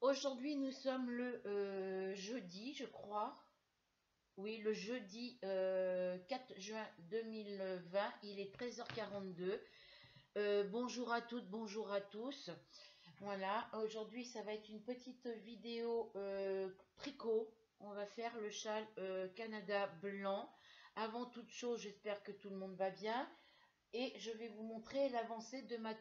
Aujourd'hui, nous sommes le jeudi, je crois. Oui, le jeudi 4 juin 2020. Il est 13h42. Bonjour à toutes, bonjour à tous. Voilà, aujourd'hui, ça va être une petite vidéo tricot. On va faire le châle Canada blanc. Avant toute chose, j'espère que tout le monde va bien. Et je vais vous montrer l'avancée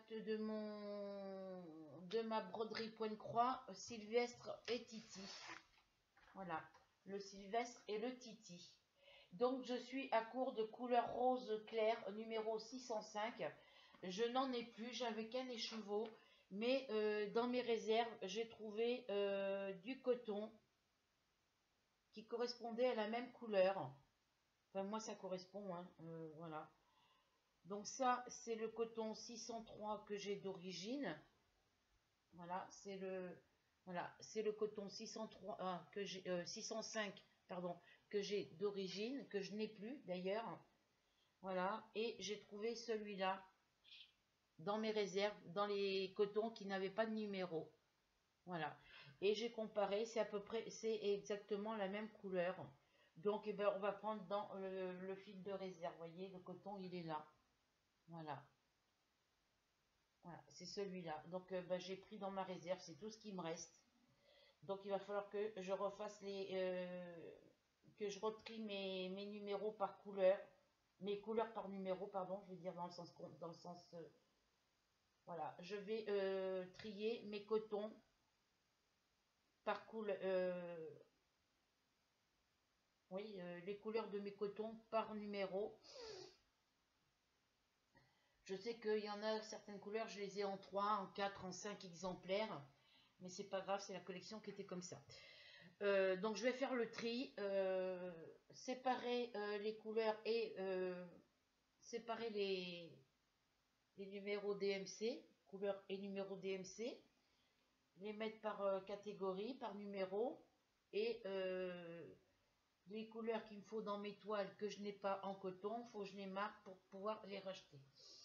de ma broderie point-croix Sylvestre et Titi. Voilà, le Sylvestre et le Titi. Donc je suis à court de couleur rose clair numéro 605. Je n'en ai plus, j'avais qu'un écheveau. Mais dans mes réserves, j'ai trouvé du coton qui correspondait à la même couleur. Enfin, moi, ça correspond, hein, voilà. Donc ça, c'est le coton 603 que j'ai d'origine. Voilà, c'est le coton 603 que j'ai 605 pardon, que j'ai d'origine, que je n'ai plus d'ailleurs. Voilà, et j'ai trouvé celui-là dans mes réserves, dans les cotons qui n'avaient pas de numéro. Voilà. Et j'ai comparé, c'est à peu près, c'est exactement la même couleur. Donc, eh ben, on va prendre dans le fil de réserve. Vous voyez, le coton, il est là. Voilà. Voilà, c'est celui-là. Donc, bah, j'ai pris dans ma réserve, c'est tout ce qui me reste. Donc, il va falloir que je refasse que je retrie mes numéros par couleur, mes couleurs par numéro, pardon, je veux dire dans le sens, voilà. Je vais trier mes cotons par couleur, oui, les couleurs de mes cotons par numéro. Je sais qu'il y en a certaines couleurs, je les ai en 3, en 4, en 5 exemplaires. Mais c'est pas grave, c'est la collection qui était comme ça. Donc je vais faire le tri, séparer les couleurs et séparer les numéros DMC, couleurs et numéros DMC, les mettre par catégorie, par numéro, et les couleurs qu'il me faut dans mes toiles que je n'ai pas en coton, il faut que je les marque pour pouvoir les racheter.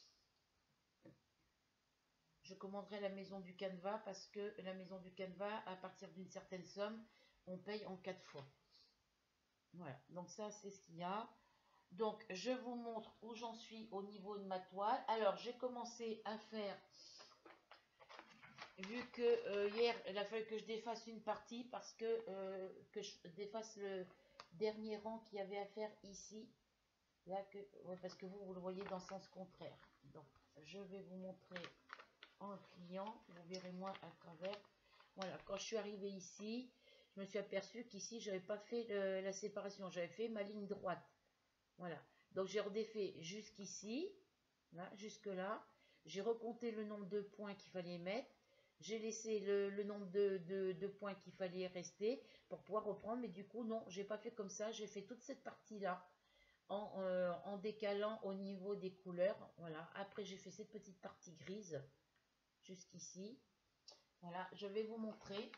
Je commanderai la maison du canevas parce que la maison du canevas, à partir d'une certaine somme, on paye en 4 fois. Voilà, donc ça c'est ce qu'il y a. Donc je vous montre où j'en suis au niveau de ma toile. Alors j'ai commencé à faire, vu que hier il a fallu que je défasse une partie parce que je défasse le dernier rang qu'il y avait à faire ici. Là ouais, parce que vous le voyez dans le sens contraire. Donc je vais vous montrer en pliant, vous verrez moins à travers. Voilà, quand je suis arrivée ici, je me suis aperçue qu'ici, je n'avais pas fait la séparation. J'avais fait ma ligne droite. Voilà. Donc, j'ai redéfait jusqu'ici, là, jusque là. J'ai recompté le nombre de points qu'il fallait mettre. J'ai laissé le nombre de points qu'il fallait rester pour pouvoir reprendre. Mais du coup, non, j'ai pas fait comme ça. J'ai fait toute cette partie-là en décalant au niveau des couleurs. Voilà. Après, j'ai fait cette petite partie grise jusqu'ici. Voilà, je vais vous montrer.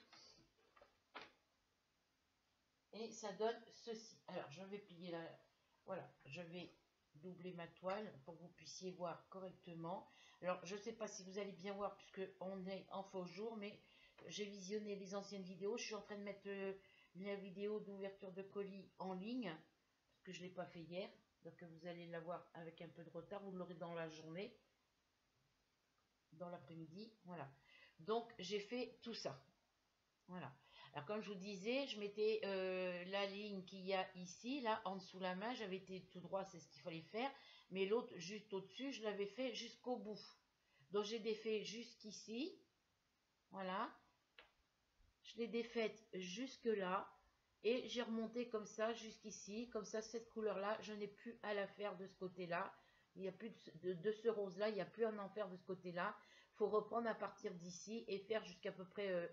Et ça donne ceci. Alors, je vais plier la... Voilà, je vais doubler ma toile pour que vous puissiez voir correctement. Alors, je ne sais pas si vous allez bien voir puisque on est en faux jour, mais j'ai visionné les anciennes vidéos. Je suis en train de mettre la vidéo d'ouverture de colis en ligne parce que je ne l'ai pas fait hier. Donc, vous allez la voir avec un peu de retard. Vous l'aurez dans la journée, dans l'après-midi. Voilà. Donc, j'ai fait tout ça. Voilà. Alors, comme je vous disais, je mettais la ligne qu'il y a ici, là, en dessous la main. J'avais été tout droit, c'est ce qu'il fallait faire. Mais l'autre, juste au-dessus, je l'avais fait jusqu'au bout. Donc, j'ai défait jusqu'ici. Voilà. Je l'ai défaite jusque là. Et j'ai remonté comme ça jusqu'ici. Comme ça, cette couleur-là, je n'ai plus à la faire de ce côté-là. Il n'y a plus de ce rose-là. Il n'y a plus à en faire de ce côté-là. Il faut reprendre à partir d'ici et faire jusqu'à peu près...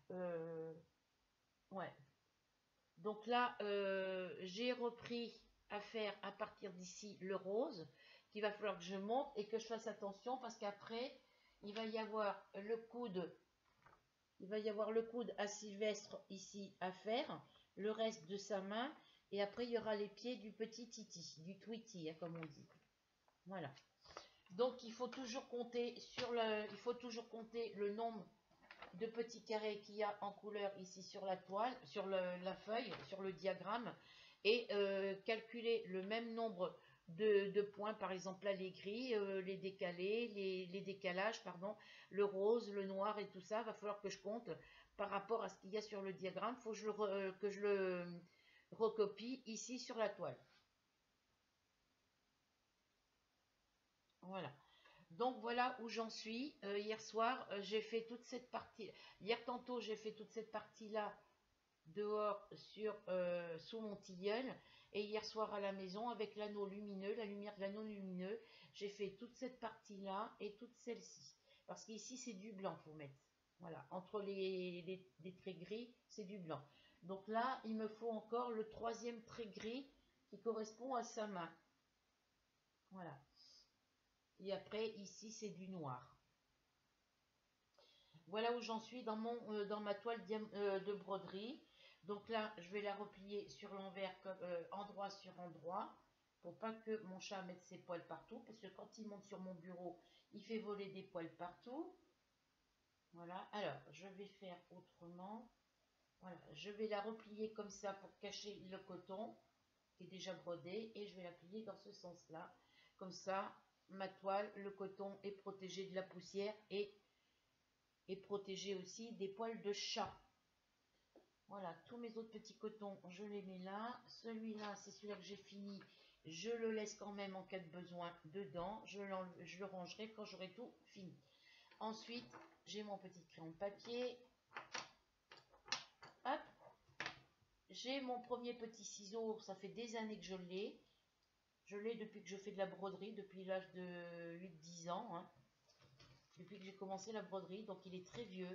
ouais. Donc là, j'ai repris à faire à partir d'ici le rose, qu'il va falloir que je monte et que je fasse attention parce qu'après, il va y avoir le coude, à Sylvestre ici à faire, le reste de sa main, et après il y aura les pieds du petit Titi, du Tweety, hein, comme on dit. Voilà. Donc il faut toujours compter le nombre de petits carrés qu'il y a en couleur ici sur la toile, sur la feuille, sur le diagramme, et calculer le même nombre de points, par exemple là les gris, les décalés, les décalages, pardon, le rose, le noir et tout ça, va falloir que je compte par rapport à ce qu'il y a sur le diagramme. Il faut que je le recopie ici sur la toile. Voilà. Donc voilà où j'en suis. Hier soir, j'ai fait toute cette partie. Hier tantôt, j'ai fait toute cette partie-là dehors sous mon tilleul. Et hier soir à la maison, avec l'anneau lumineux, la lumière de l'anneau lumineux, j'ai fait toute cette partie-là et toute celle-ci. Parce qu'ici, c'est du blanc, faut mettre. Voilà, entre les traits gris, c'est du blanc. Donc là, il me faut encore le troisième trait gris qui correspond à sa main. Voilà. Et après, ici, c'est du noir. Voilà où j'en suis dans ma toile de broderie. Donc là, je vais la replier sur l'envers, endroit sur endroit, pour pas que mon chat mette ses poils partout, parce que quand il monte sur mon bureau, il fait voler des poils partout. Voilà, alors, je vais faire autrement. Voilà, je vais la replier comme ça pour cacher le coton, qui est déjà brodé, et je vais la plier dans ce sens-là. Comme ça, ma toile, le coton est protégé de la poussière et protégé aussi des poils de chat. Voilà, tous mes autres petits cotons, je les mets là. Celui-là, c'est celui-là que j'ai fini. Je le laisse quand même en cas de besoin dedans. Je le rangerai quand j'aurai tout fini. Ensuite, j'ai mon petit crayon de papier. Hop. J'ai mon premier petit ciseau. Ça fait des années que je l'ai. Je l'ai depuis que je fais de la broderie, depuis l'âge de 8-10 ans. Hein. Depuis que j'ai commencé la broderie. Donc, il est très vieux.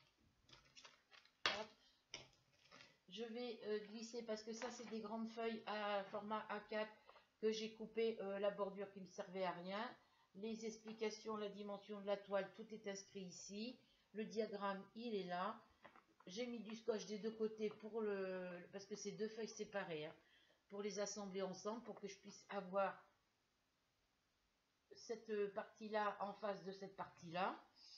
Hop. Je vais glisser parce que ça c'est des grandes feuilles à format A4 que j'ai coupé la bordure qui ne me servait à rien. Les explications, la dimension de la toile, tout est inscrit ici. Le diagramme, il est là. J'ai mis du scotch des deux côtés parce que c'est deux feuilles séparées, hein, pour les assembler ensemble, pour que je puisse avoir cette partie-là en face de cette partie-là.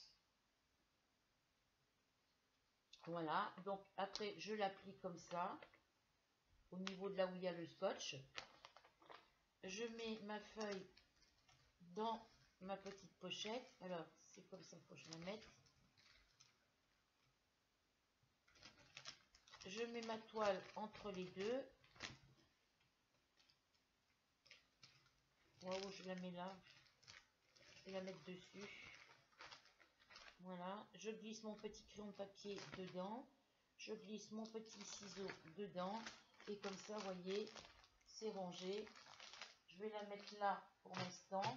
Voilà, donc après je l'applique comme ça, au niveau de là où il y a le scotch. Je mets ma feuille dans ma petite pochette. Alors, c'est comme ça qu'il faut que je la mette. Je mets ma toile entre les deux. Waouh, je la mets là. Je vais la mettre dessus. Voilà. Je glisse mon petit crayon de papier dedans. Je glisse mon petit ciseau dedans. Et comme ça, vous voyez, c'est rangé. Je vais la mettre là pour l'instant.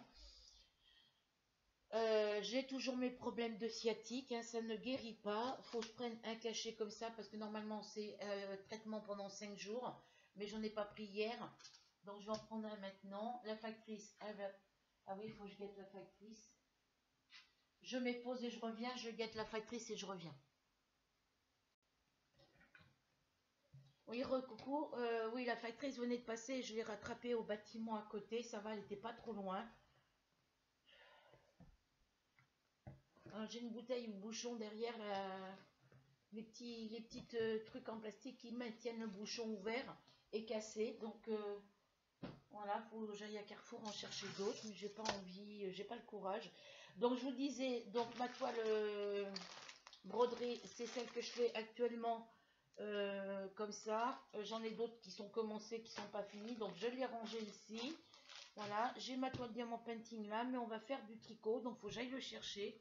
J'ai toujours mes problèmes de sciatique, hein, ça ne guérit pas. Faut que je prenne un cachet comme ça parce que normalement c'est traitement pendant 5 jours, mais j'en ai pas pris hier, donc je vais en prendre un maintenant. La factrice, elle va... Ah oui, il faut que je guette la factrice. Je mets pause et je reviens, je guette la factrice et je reviens. Oui, recoucou, oui, la factrice venait de passer, je l'ai rattrapée au bâtiment à côté, ça va, elle n'était pas trop loin. J'ai une bouteille ou bouchon derrière les petits trucs en plastique qui maintiennent le bouchon ouvert et cassé. Donc voilà, faut que j'aille à Carrefour en chercher d'autres, mais j'ai pas envie, j'ai pas le courage. Donc je vous disais, donc ma toile broderie, c'est celle que je fais actuellement comme ça. J'en ai d'autres qui sont commencées, qui sont pas finies, donc je l'ai rangée ici. Voilà, j'ai ma toile diamant painting là, mais on va faire du tricot, donc faut que j'aille le chercher.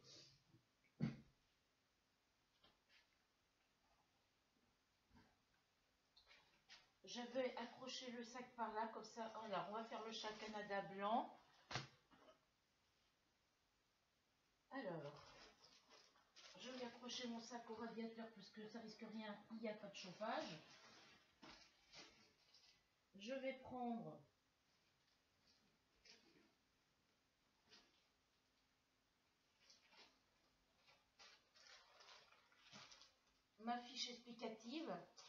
Je vais accrocher le sac par là, comme ça. Voilà, on va faire le chat Canada blanc. Alors, je vais accrocher mon sac au radiateur parce que ça risque rien, il n'y a pas de chauffage. Je vais prendre ma fiche explicative.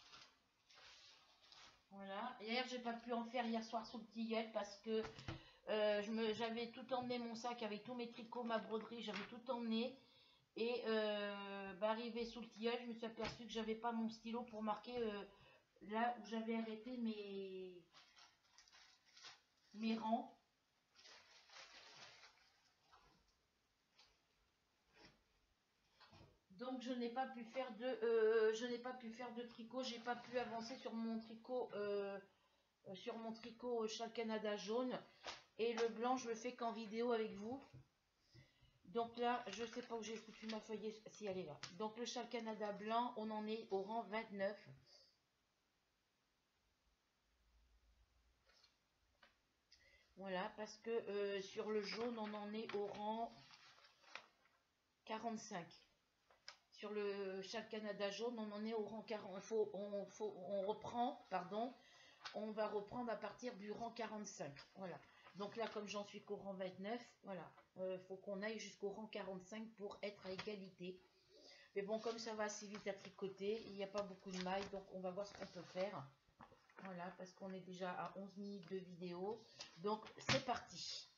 Voilà. Hier, j'ai pas pu en faire hier soir sous le tilleul parce que j'avais tout emmené mon sac avec tous mes tricots, ma broderie, j'avais tout emmené. Et arrivé sous le tilleul, je me suis aperçue que j'avais pas mon stylo pour marquer là où j'avais arrêté mes rangs. Donc je n'ai pas pu faire de tricot, j'ai pas pu avancer sur mon tricot Châle Canada jaune, et le blanc je le fais qu'en vidéo avec vous. Donc là, je sais pas où j'ai foutu ma feuille, si elle est là. Donc le Châle Canada blanc, on en est au rang 29. Voilà, parce que sur le jaune, on en est au rang 45. Sur le Châle Canada jaune, on en est au rang 40. On reprend, pardon, on va reprendre à partir du rang 45. Voilà. Donc là, comme j'en suis qu'au rang 29, voilà, faut qu'on aille jusqu'au rang 45 pour être à égalité. Mais bon, comme ça va assez vite à tricoter, il n'y a pas beaucoup de mailles, donc on va voir ce qu'on peut faire. Voilà, parce qu'on est déjà à 11 minutes de vidéo. Donc, c'est parti.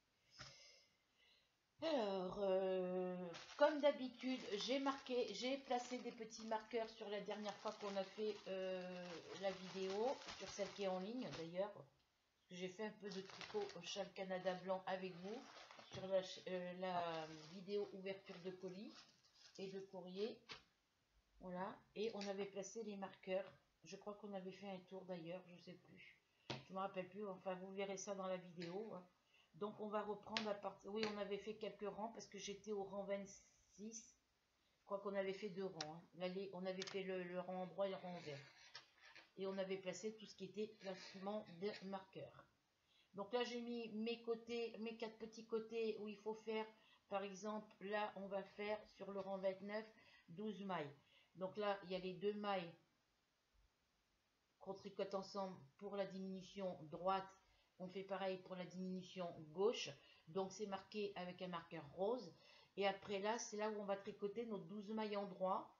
Alors, comme d'habitude, j'ai placé des petits marqueurs sur la dernière fois qu'on a fait la vidéo, sur celle qui est en ligne d'ailleurs. J'ai fait un peu de tricot au Châle Canada blanc avec vous, sur la vidéo ouverture de colis et de courrier. Voilà, et on avait placé les marqueurs. Je crois qu'on avait fait un tour d'ailleurs, je ne sais plus. Je ne me rappelle plus, enfin vous verrez ça dans la vidéo. Donc on va reprendre à partir... Oui, on avait fait quelques rangs parce que j'étais au rang 26. Je crois qu'on avait fait 2 rangs. Hein. On avait fait le rang en droit et le rang en vert. Et on avait placé tout ce qui était placement de marqueurs. Donc là j'ai mis mes 4 petits côtés où il faut faire, par exemple, là on va faire sur le rang 29, 12 mailles. Donc là il y a les 2 mailles qu'on tricote ensemble pour la diminution droite. On fait pareil pour la diminution gauche. Donc c'est marqué avec un marqueur rose. Et après là, c'est là où on va tricoter nos 12 mailles en droit.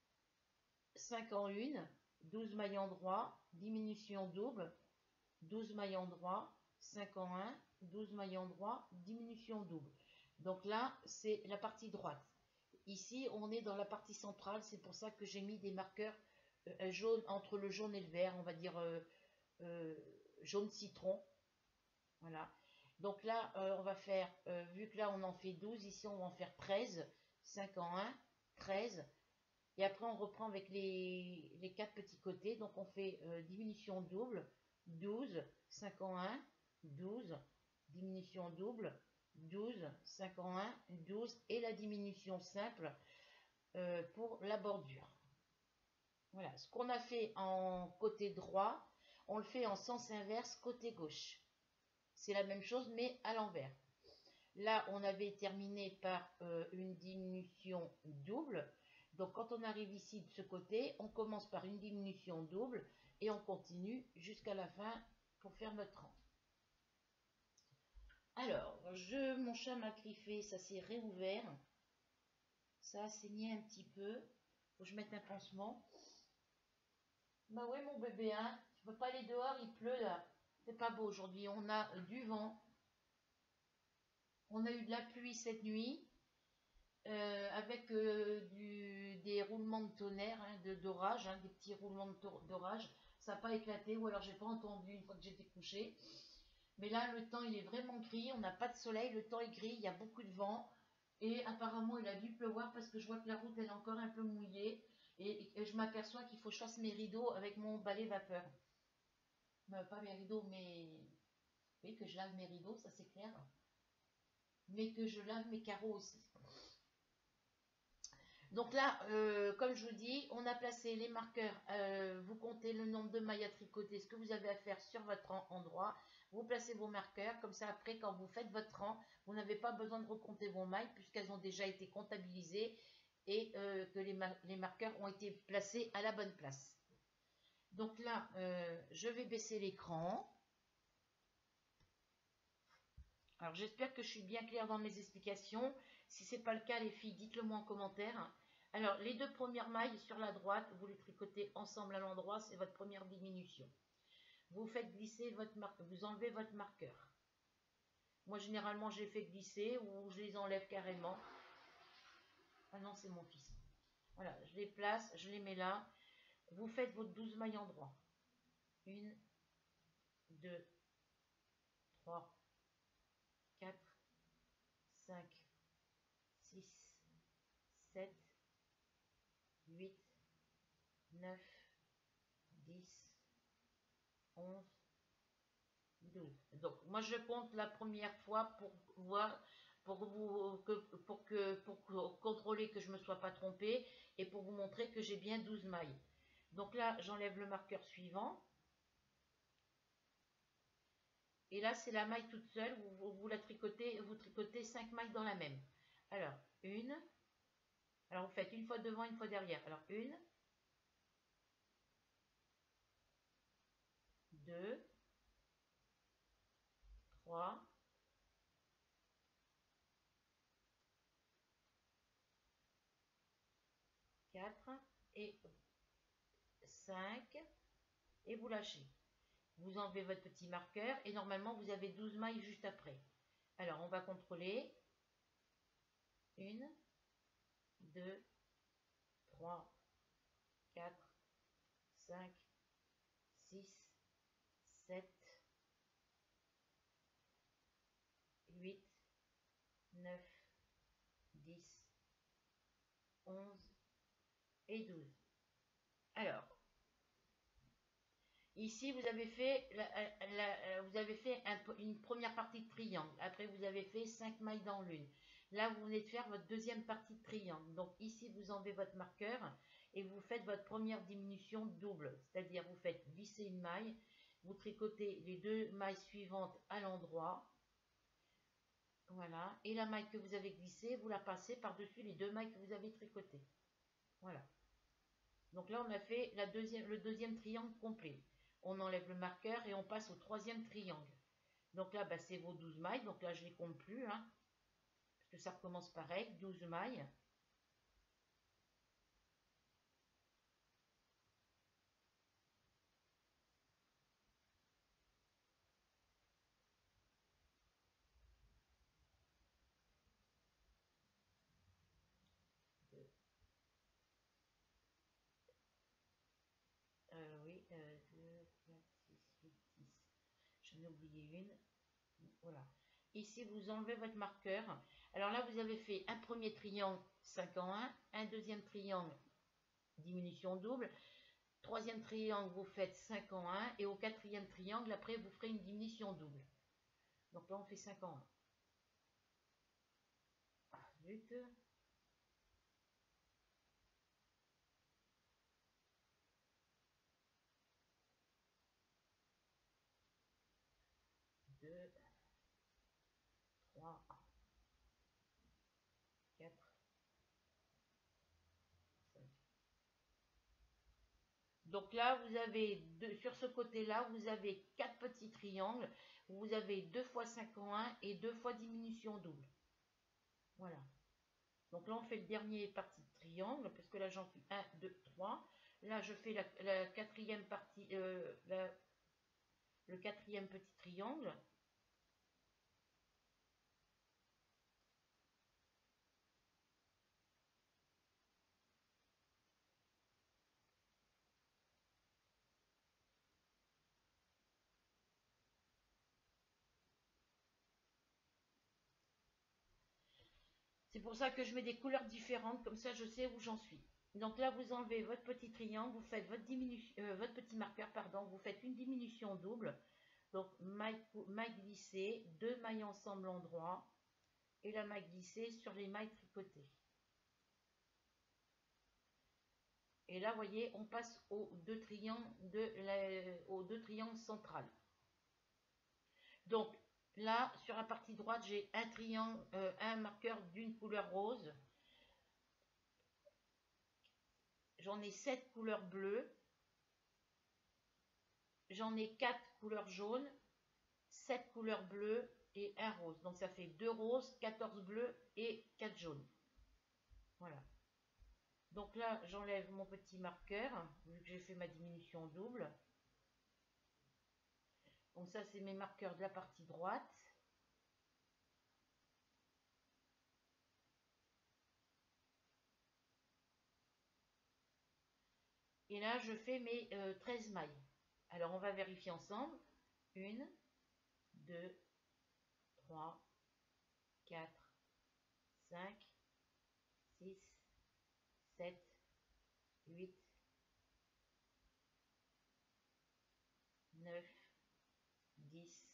5 en une, 12 mailles en droit, diminution double, 12 mailles en droit, 5 en 1, 12 mailles en droit, diminution double. Donc là, c'est la partie droite. Ici, on est dans la partie centrale. C'est pour ça que j'ai mis des marqueurs jaune, entre le jaune et le vert, on va dire jaune citron. Voilà. Donc là, on va faire, vu que là on en fait 12, ici on va en faire 13, 5 en 1, 13. Et après on reprend avec les 4 petits côtés. Donc on fait diminution double, 12, 5 en 1, 12, diminution double, 12, 5 en 1, 12. Et la diminution simple pour la bordure. Voilà, ce qu'on a fait en côté droit, on le fait en sens inverse côté gauche. C'est la même chose mais à l'envers. Là, on avait terminé par une diminution double. Donc quand on arrive ici de ce côté, on commence par une diminution double et on continue jusqu'à la fin pour faire notre rang. Alors, mon chat m'a griffé, ça s'est réouvert. Ça a saigné un petit peu. Faut que je mette un pansement. Bah oui mon bébé, hein, tu peux pas aller dehors, il pleut là. C'est pas beau aujourd'hui, on a du vent. On a eu de la pluie cette nuit, avec des roulements de tonnerre, hein, d'orage, hein, des petits roulements d'orage. Ça n'a pas éclaté, ou alors j'ai pas entendu une fois que j'étais couchée. Mais là, le temps il est vraiment gris, on n'a pas de soleil, le temps est gris, il y a beaucoup de vent. Et apparemment il a dû pleuvoir parce que je vois que la route elle est encore un peu mouillée. Et je m'aperçois qu'il faut que je fasse mes rideaux avec mon balai vapeur. Pas mes rideaux, mais oui, que je lave mes rideaux, ça c'est clair. Mais que je lave mes carreaux aussi. Donc là, comme je vous dis, on a placé les marqueurs. Vous comptez le nombre de mailles à tricoter, ce que vous avez à faire sur votre rang en droit. Vous placez vos marqueurs, comme ça après, quand vous faites votre rang, vous n'avez pas besoin de recompter vos mailles puisqu'elles ont déjà été comptabilisées et que les marqueurs ont été placés à la bonne place. Donc là, je vais baisser l'écran. Alors j'espère que je suis bien claire dans mes explications. Si ce n'est pas le cas les filles, dites-le moi en commentaire. Alors les 2 premières mailles sur la droite, vous les tricotez ensemble à l'endroit, c'est votre première diminution. Vous faites glisser votre marqueur, vous enlevez votre marqueur. Moi généralement j'ai fait glisser ou je les enlève carrément. Ah non c'est mon fils. Voilà, je les place, je les mets là. Vous faites vos 12 mailles en droit. 1, 2, 3, 4, 5, 6, 7, 8, 9, 10, 11, 12. Donc, moi, je compte la première fois pour voir, pour contrôler que je ne me sois pas trompée et pour vous montrer que j'ai bien 12 mailles. Donc là, j'enlève le marqueur suivant. Et là, c'est la maille toute seule. Vous la tricotez, vous tricotez 5 mailles dans la même. Alors, une. Alors, vous faites une fois devant, une fois derrière. Alors, une. 2, 3, 4 et 5. Et vous lâchez. Vous enlevez votre petit marqueur et normalement, vous avez 12 mailles juste après. Alors, on va contrôler. 1, 2, 3, 4, 5, 6, 7, 8, 9, 10, 11 et 12. Alors, ici, vous avez fait, une première partie de triangle. Après, vous avez fait 5 mailles dans l'une. Là, vous venez de faire votre deuxième partie de triangle. Donc, ici, vous enlevez votre marqueur et vous faites votre première diminution double. C'est-à-dire, vous faites glisser une maille, vous tricotez les 2 mailles suivantes à l'endroit. Voilà. Et la maille que vous avez glissée, vous la passez par-dessus les 2 mailles que vous avez tricotées. Voilà. Donc là, on a fait le deuxième triangle complet. On enlève le marqueur et on passe au troisième triangle. Donc là, bah, c'est vos 12 mailles. Donc là, je ne les compte plus, hein, parce que ça recommence pareil, 12 mailles. Oui, 2, 4, 6, 8, 10. J'en ai oublié une. Voilà. Ici, vous enlevez votre marqueur. Alors là, vous avez fait un premier triangle 5 en 1, un deuxième triangle diminution double, troisième triangle, vous faites 5 en 1, et au quatrième triangle, après, vous ferez une diminution double. Donc là, on fait 5 en 1. Ah, zut. 2, 3, 4, 5. Donc là, vous avez sur ce côté-là, vous avez 4 petits triangles. Vous avez 2 fois 5 en 1 et 2 fois diminution double. Voilà. Donc là, on fait le dernier partie de triangle, parce que là, j'en fais 1, 2, 3. Là, je fais la quatrième partie, le quatrième petit triangle. C'est pour ça que je mets des couleurs différentes, comme ça je sais où j'en suis. Donc là, vous enlevez votre petit triangle, vous faites votre petit marqueur, pardon, vous faites une diminution double. Donc maille glissée, 2 mailles ensemble en droit et la maille glissée sur les mailles tricotées. Et là, vous voyez, on passe aux deux triangles centrales. Donc là, sur la partie droite, j'ai un triangle, un marqueur d'une couleur rose. J'en ai 7 couleurs bleues. J'en ai 4 couleurs jaunes, 7 couleurs bleues et un rose. Donc ça fait 2 roses, 14 bleus et 4 jaunes. Voilà. Donc là, j'enlève mon petit marqueur, vu que j'ai fait ma diminution double. Donc ça, c'est mes marqueurs de la partie droite. Et là, je fais mes 13 mailles. Alors, on va vérifier ensemble. 1, 2, 3, 4, 5, 6, 7, 8, 9, 10,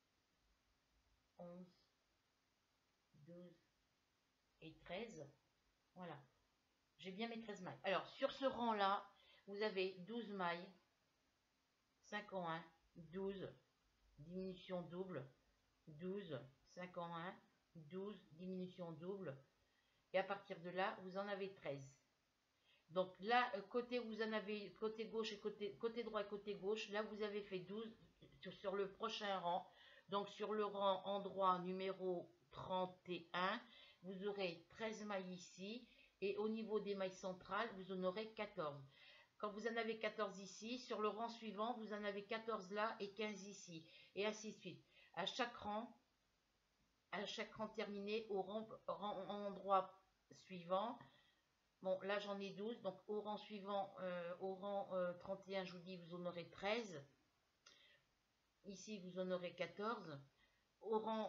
11, 12 et 13. Voilà. J'ai bien mes 13 mailles. Alors, sur ce rang-là, vous avez 12 mailles, 5 en 1, 12, diminution double, 12, 5 en 1, 12, diminution double. Et à partir de là, vous en avez 13. Donc là, côté vous en avez côté gauche et côté droit et côté gauche, là vous avez fait 12 sur le prochain rang. Donc sur le rang endroit numéro 31, vous aurez 13 mailles ici. Et au niveau des mailles centrales, vous en aurez 14. Quand vous en avez 14 ici, sur le rang suivant, vous en avez 14 là et 15 ici. Et ainsi de suite. À chaque rang terminé, au rang endroit suivant, bon, là j'en ai 12, donc au rang suivant, au rang 31, je vous dis, vous en aurez 13. Ici, vous en aurez 14. Au rang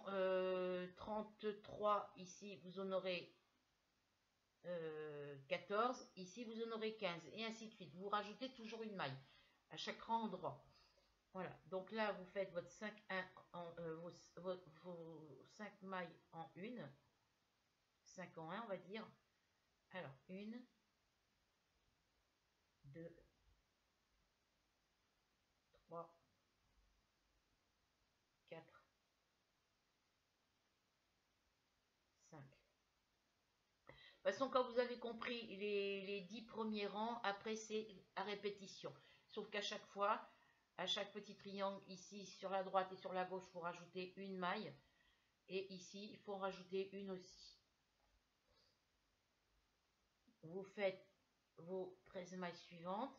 33, ici, vous en aurez 14. Ici, vous en aurez 15. Et ainsi de suite. Vous rajoutez toujours une maille à chaque rang endroit. Voilà. Donc là, vous faites votre 5, 1 en, vos 5 mailles en une. 5 en 1, on va dire. Alors, 1, 2, 3, 4, 5. De toute façon, quand vous avez compris les 10 premiers rangs, après c'est à répétition. Sauf qu'à chaque fois, à chaque petit triangle, ici sur la droite et sur la gauche, il faut rajouter une maille. Et ici, il faut en rajouter une aussi. Vous faites vos 13 mailles suivantes.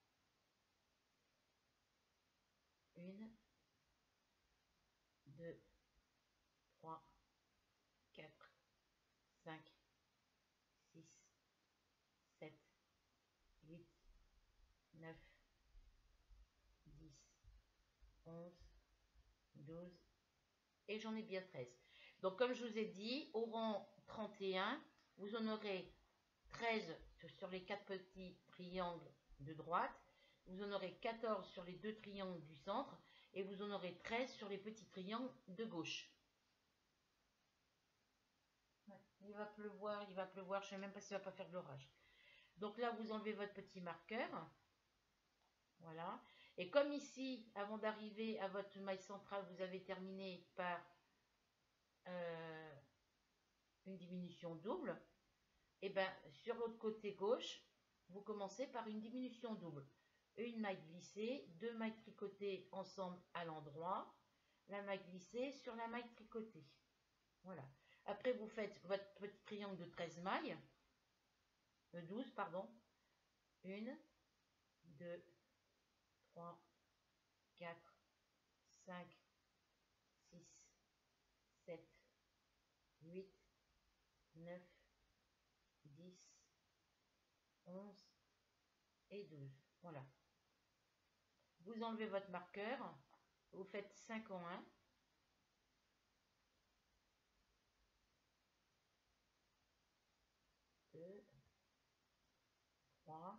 1, 2, 3, 4, 5, 6, 7, 8, 9, 10, 11, 12 et j'en ai bien 13. Donc comme je vous ai dit, au rang 31, vous en aurez 13 sur les 4 petits triangles de droite, vous en aurez 14 sur les 2 triangles du centre et vous en aurez 13 sur les petits triangles de gauche. Il va pleuvoir, je ne sais même pas s'il ne va pas faire de l'orage. Donc là, vous enlevez votre petit marqueur. Voilà. Et comme ici, avant d'arriver à votre maille centrale, vous avez terminé par une diminution double, et bien sur l'autre côté gauche, vous commencez par une diminution double. Une maille glissée, 2 mailles tricotées ensemble à l'endroit, la maille glissée sur la maille tricotée. Voilà. Après, vous faites votre petit triangle de 13 mailles, 12, pardon. 1, 2, 3, 4, 5, 6, 7, 8, 9, 10, 11 et 12. Voilà. Vous enlevez votre marqueur, vous faites 5 en 1. 2, 3,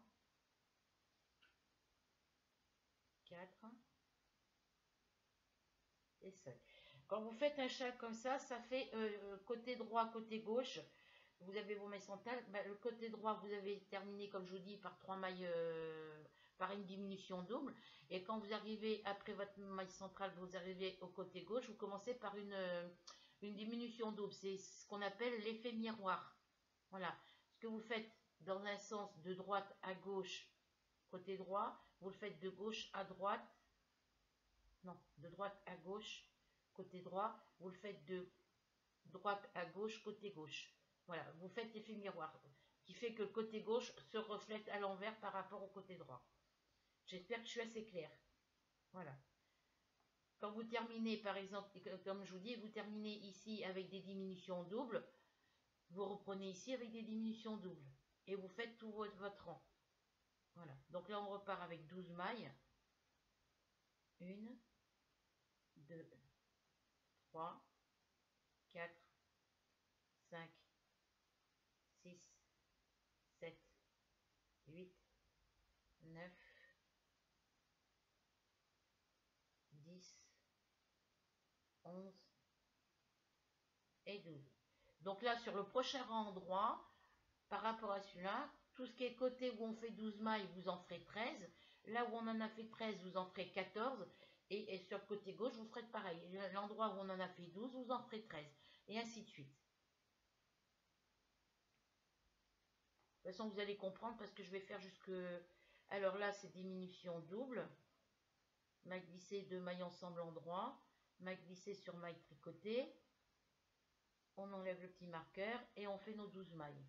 4 et 5. Quand vous faites un chat comme ça fait côté droit, côté gauche. Vous avez vos mailles centrales. Le côté droit, vous avez terminé, comme je vous dis, par 3 mailles, par une diminution double. Et quand vous arrivez après votre maille centrale, vous arrivez au côté gauche, vous commencez par une diminution double. C'est ce qu'on appelle l'effet miroir. Voilà. Ce que vous faites dans un sens de droite à gauche, côté droit, vous le faites de gauche à droite. Non, de droite à gauche, côté droit, vous le faites de droite à gauche, côté gauche. Voilà, vous faites l'effet miroir, qui fait que le côté gauche se reflète à l'envers par rapport au côté droit. J'espère que je suis assez claire. Voilà. Quand vous terminez, par exemple, comme je vous dis, vous terminez ici avec des diminutions doubles, vous reprenez ici avec des diminutions doubles. Et vous faites tout votre rang. Voilà. Donc là, on repart avec 12 mailles. 1, 2, 3, 4, 5, 6, 7, 8, 9, 10, 11 et 12. Donc là, sur le prochain rang droit, par rapport à celui-là, tout ce qui est côté où on fait 12 mailles, vous en ferez 13. Là où on en a fait 13, vous en ferez 14. Et sur le côté gauche, vous ferez pareil. L'endroit où on en a fait 12, vous en ferez 13. Et ainsi de suite. De toute façon, vous allez comprendre parce que je vais faire jusque... Alors là, c'est diminution double. Maille glissée, 2 mailles ensemble en droit. Maille glissée sur maille tricotée. On enlève le petit marqueur et on fait nos 12 mailles.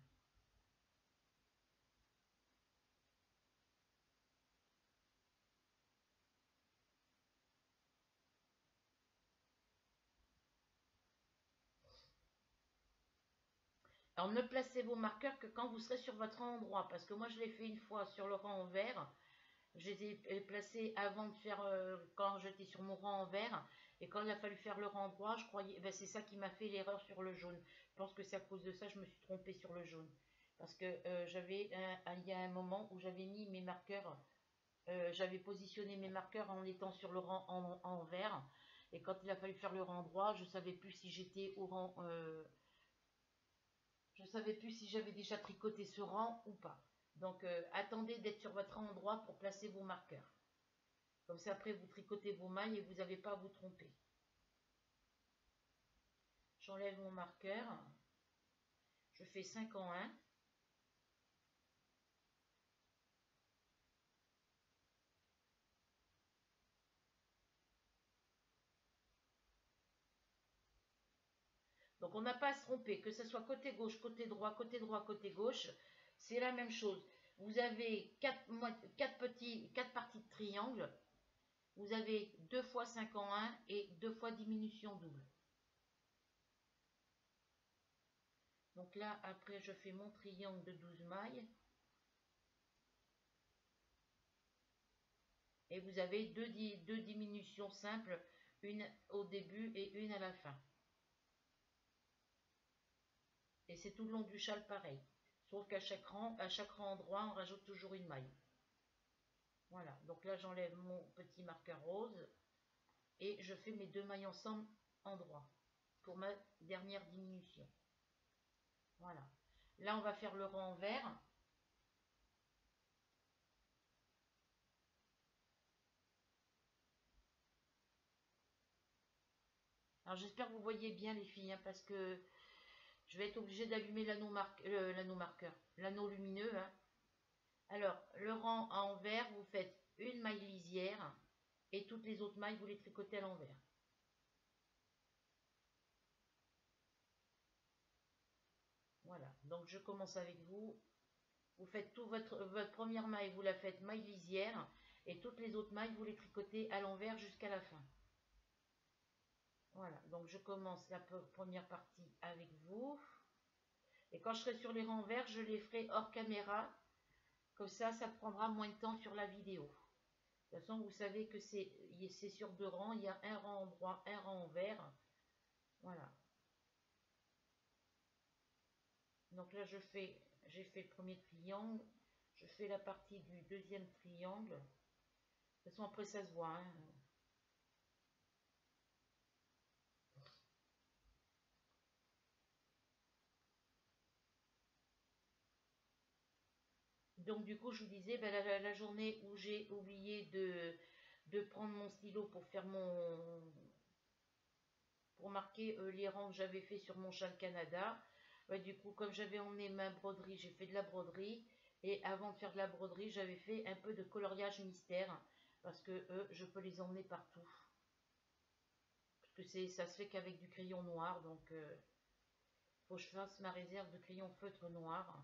Alors ne placez vos marqueurs que quand vous serez sur votre rang droit, parce que moi je l'ai fait une fois sur le rang vert. Je les ai placés avant de faire, quand j'étais sur mon rang vert, et quand il a fallu faire le rang droit, je croyais, ben c'est ça qui m'a fait l'erreur sur le jaune. Je pense que c'est à cause de ça que je me suis trompée sur le jaune. Parce que il y a un moment où j'avais mis mes marqueurs, j'avais positionné mes marqueurs en étant sur le rang en vert, et quand il a fallu faire le rang droit, je savais plus si j'étais au rang... je ne savais plus si j'avais déjà tricoté ce rang ou pas. Donc, attendez d'être sur votre rang droit pour placer vos marqueurs. Comme ça, après, vous tricotez vos mailles et vous n'avez pas à vous tromper. J'enlève mon marqueur. Je fais 5 en 1. Donc, on n'a pas à se tromper. Que ce soit côté gauche, côté droit, côté droit, côté gauche, c'est la même chose. Vous avez 4 parties de triangle. Vous avez 2 fois 5 en 1 et 2 fois diminution double. Donc là, après, je fais mon triangle de 12 mailles. Et vous avez deux diminutions simples, une au début et une à la fin. Et c'est tout le long du châle pareil. Sauf qu'à chaque rang droit, on rajoute toujours une maille. Voilà, donc là j'enlève mon petit marqueur rose et je fais mes 2 mailles ensemble en droit pour ma dernière diminution. Voilà. Là on va faire le rang vert. Alors j'espère que vous voyez bien les filles, hein, parce que je vais être obligée d'allumer l'anneau marqueur, l'anneau lumineux. Hein. Alors, le rang à envers, vous faites une maille lisière et toutes les autres mailles, vous les tricotez à l'envers. Voilà, donc je commence avec vous. Vous faites tout votre première maille, vous la faites maille lisière et toutes les autres mailles, vous les tricotez à l'envers jusqu'à la fin. Voilà, donc je commence la première partie avec vous. Et quand je serai sur les rangs verts, je les ferai hors caméra. Comme ça prendra moins de temps sur la vidéo. De toute façon, vous savez que c'est sur 2 rangs. Il y a un rang en droit, un rang en vert. Voilà. Donc là, j'ai fait le premier triangle. Je fais la partie du deuxième triangle. De toute façon, après, ça se voit. Hein. Donc, du coup, je vous disais, ben, la journée où j'ai oublié de prendre mon stylo pour faire pour marquer les rangs que j'avais fait sur mon châle Canada. Ouais, du coup, comme j'avais emmené ma broderie, j'ai fait de la broderie. Et avant de faire de la broderie, j'avais fait un peu de coloriage mystère. Parce que je peux les emmener partout. Parce que ça se fait qu'avec du crayon noir. Donc, faut que je fasse ma réserve de crayon feutre noir.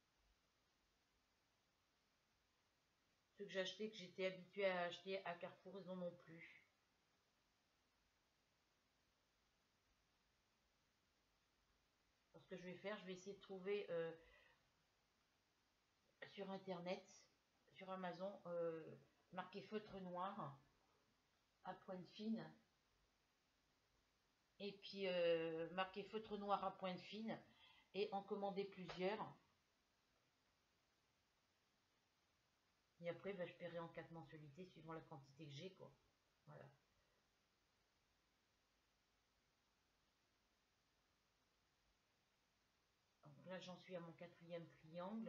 Ceux que j'ai achetés, que j'étais habituée à acheter à Carrefour, ils n'en ont plus. Alors, ce que je vais faire, je vais essayer de trouver sur internet, sur Amazon, marqué feutre noir à pointe fine. Et puis marqué feutre noir à pointe fine. Et en commander plusieurs. Et après, ben, je paierai en 4 mensualités suivant la quantité que j'ai, quoi. Voilà. Donc là, j'en suis à mon 4e triangle.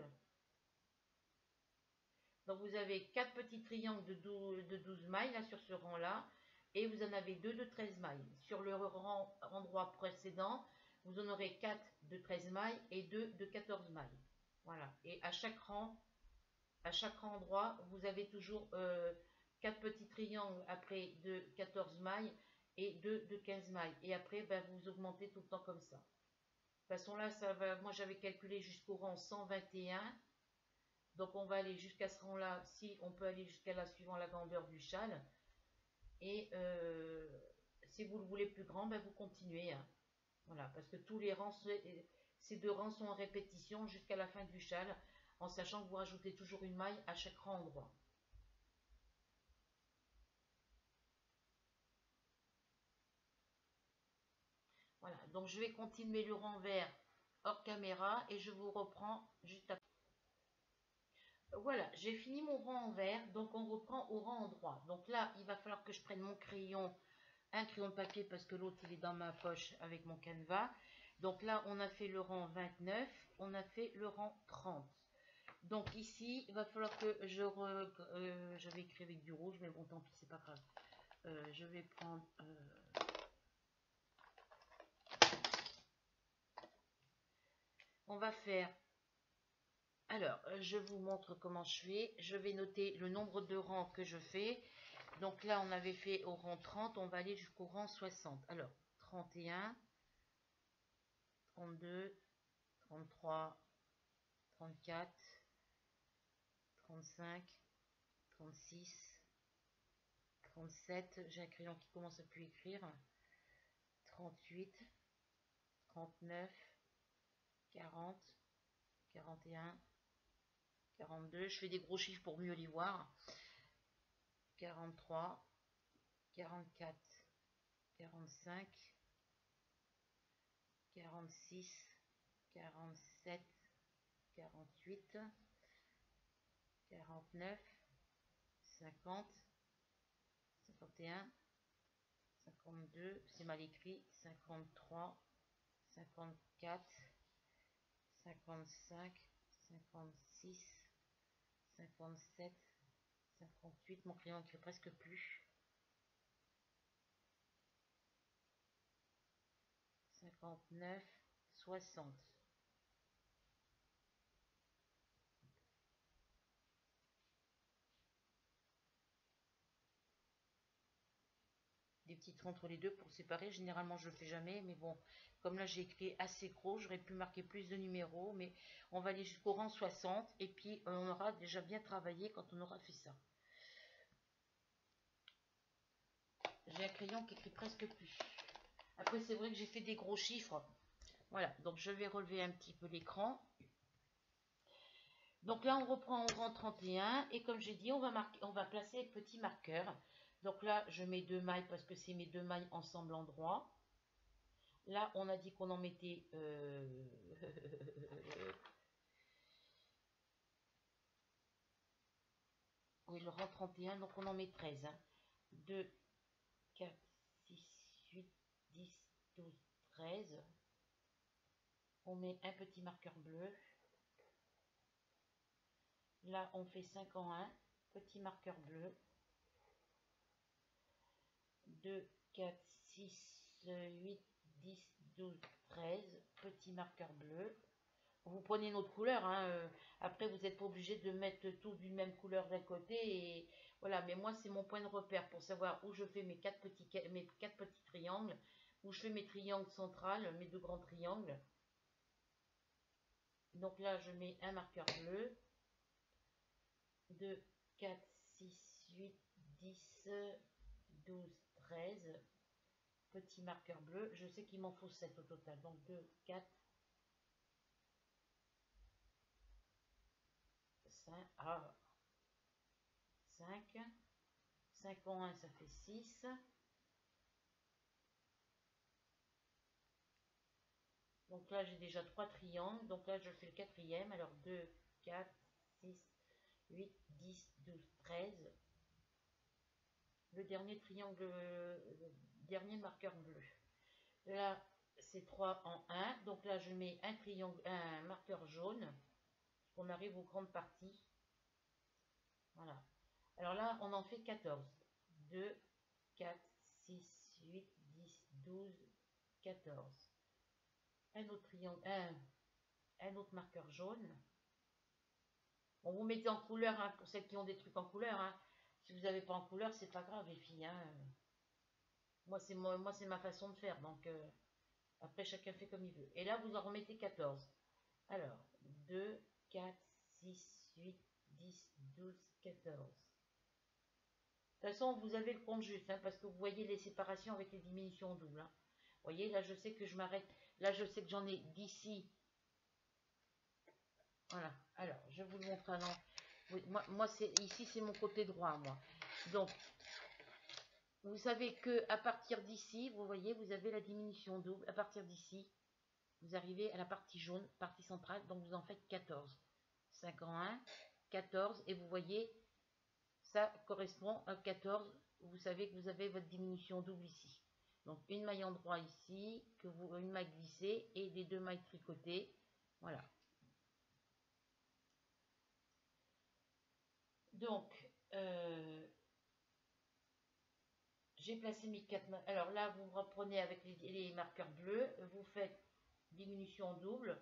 Donc vous avez 4 petits triangles de 12 mailles là sur ce rang là, et vous en avez 2 de 13 mailles. Sur le rang endroit précédent, vous en aurez 4 de 13 mailles et 2 de 14 mailles. Voilà. Et à chaque rang endroit, vous avez toujours 4 petits triangles après de 14 mailles et 2 de 15 mailles. Et après, ben, vous augmentez tout le temps comme ça. De toute façon là, ça va, moi j'avais calculé jusqu'au rang 121. Donc on va aller jusqu'à ce rang-là, si on peut aller jusqu'à là suivant la grandeur du châle. Et si vous le voulez plus grand, ben vous continuez. Hein. Voilà, parce que tous les rangs, ces 2 rangs sont en répétition jusqu'à la fin du châle, en sachant que vous rajoutez toujours une maille à chaque rang endroit. Voilà, donc je vais continuer le rang vert hors caméra et je vous reprends juste après. Voilà, j'ai fini mon rang en vert, donc on reprend au rang endroit. Donc là, il va falloir que je prenne mon crayon, un crayon de papier parce que l'autre il est dans ma poche avec mon canevas. Donc là, on a fait le rang 29, on a fait le rang 30. Donc ici, il va falloir que je vais écrire avec du rouge, mais bon, tant pis, c'est pas grave. Je vais prendre... on va faire... Alors, je vous montre comment je fais. Je vais noter le nombre de rangs que je fais. Donc là, on avait fait au rang 30, on va aller jusqu'au rang 60. Alors, 31, 32, 33, 34, 35, 36, 37, j'ai un crayon qui commence à plus écrire, 38, 39, 40, 41, 42, je fais des gros chiffres pour mieux les voir, 43, 44, 45, 46, 47, 48, 49, 50, 51, 52, c'est mal écrit, 53, 54, 55, 56, 57, 58, mon crayon ne fait presque plus, 59, 60. Des petits traits entre les deux pour séparer. Généralement, je le fais jamais, mais bon, comme là j'ai écrit assez gros, j'aurais pu marquer plus de numéros, mais on va aller jusqu'au rang 60 et puis on aura déjà bien travaillé quand on aura fait ça. J'ai un crayon qui écrit presque plus. Après, c'est vrai que j'ai fait des gros chiffres. Voilà, donc je vais relever un petit peu l'écran. Donc là, on reprend au rang 31 et comme j'ai dit, on va placer le petit marqueur. Donc là, je mets 2 mailles parce que c'est mes 2 mailles ensemble en droit. Là, on a dit qu'on en mettait... oui, le rang 31, donc on en met 13. Hein. 2, 4, 6, 8, 10, 12, 13. On met un petit marqueur bleu. Là, on fait 5 en 1. Petit marqueur bleu. 2, 4, 6, 8, 10, 12, 13. Petit marqueur bleu. Vous prenez une autre couleur. Hein. Après, vous n'êtes pas obligé de mettre tout d'une même couleur d'un côté. Et voilà, mais moi, c'est mon point de repère pour savoir où je fais mes 4 petits triangles, où je fais mes triangles centrales, mes 2 grands triangles. Donc là, je mets un marqueur bleu. 2, 4, 6, 8, 10, 12, 13. Petit marqueur bleu. Je sais qu'il m'en faut 7 au total. Donc 2, 4, 5. Ah, 5. 5 en 1, ça fait 6. Donc là, j'ai déjà 3 triangles. Donc là, je fais le quatrième. Alors 2, 4, 6, 8, 10, 12, 13. Le dernier triangle, le dernier marqueur bleu. Là, c'est 3 en 1. Donc là, je mets un triangle, un marqueur jaune. On arrive aux grandes parties. Voilà. Alors là, on en fait 14. 2, 4, 6, 8, 10, 12, 14. Un autre triangle, un autre marqueur jaune. Bon, vous mettez en couleur, hein, pour celles qui ont des trucs en couleur. Hein. Si vous n'avez pas en couleur, c'est pas grave, les filles. Hein. Moi, c'est ma façon de faire. Donc, après, chacun fait comme il veut. Et là, vous en remettez 14. Alors, 2, 4, 6, 8, 10, 12, 14. De toute façon, vous avez le compte juste, hein, parce que vous voyez les séparations avec les diminutions doubles. Hein. Vous voyez, là, je sais que je m'arrête. Là, je sais que j'en ai d'ici. Voilà. Alors, je vous le montre avant. Oui, moi ici, c'est mon côté droit, moi. Donc, vous savez que à partir d'ici, vous voyez, vous avez la diminution double. À partir d'ici, vous arrivez à la partie jaune, partie centrale. Donc, vous en faites 14. 5 en 1, 14. Et vous voyez, ça correspond à 14. Vous savez que vous avez votre diminution double ici. Donc, une maille en droit ici, une maille glissée et les 2 mailles tricotées. Voilà. Donc, j'ai placé mes 4 mailles. Alors là, vous reprenez avec les marqueurs bleus. Vous faites diminution double.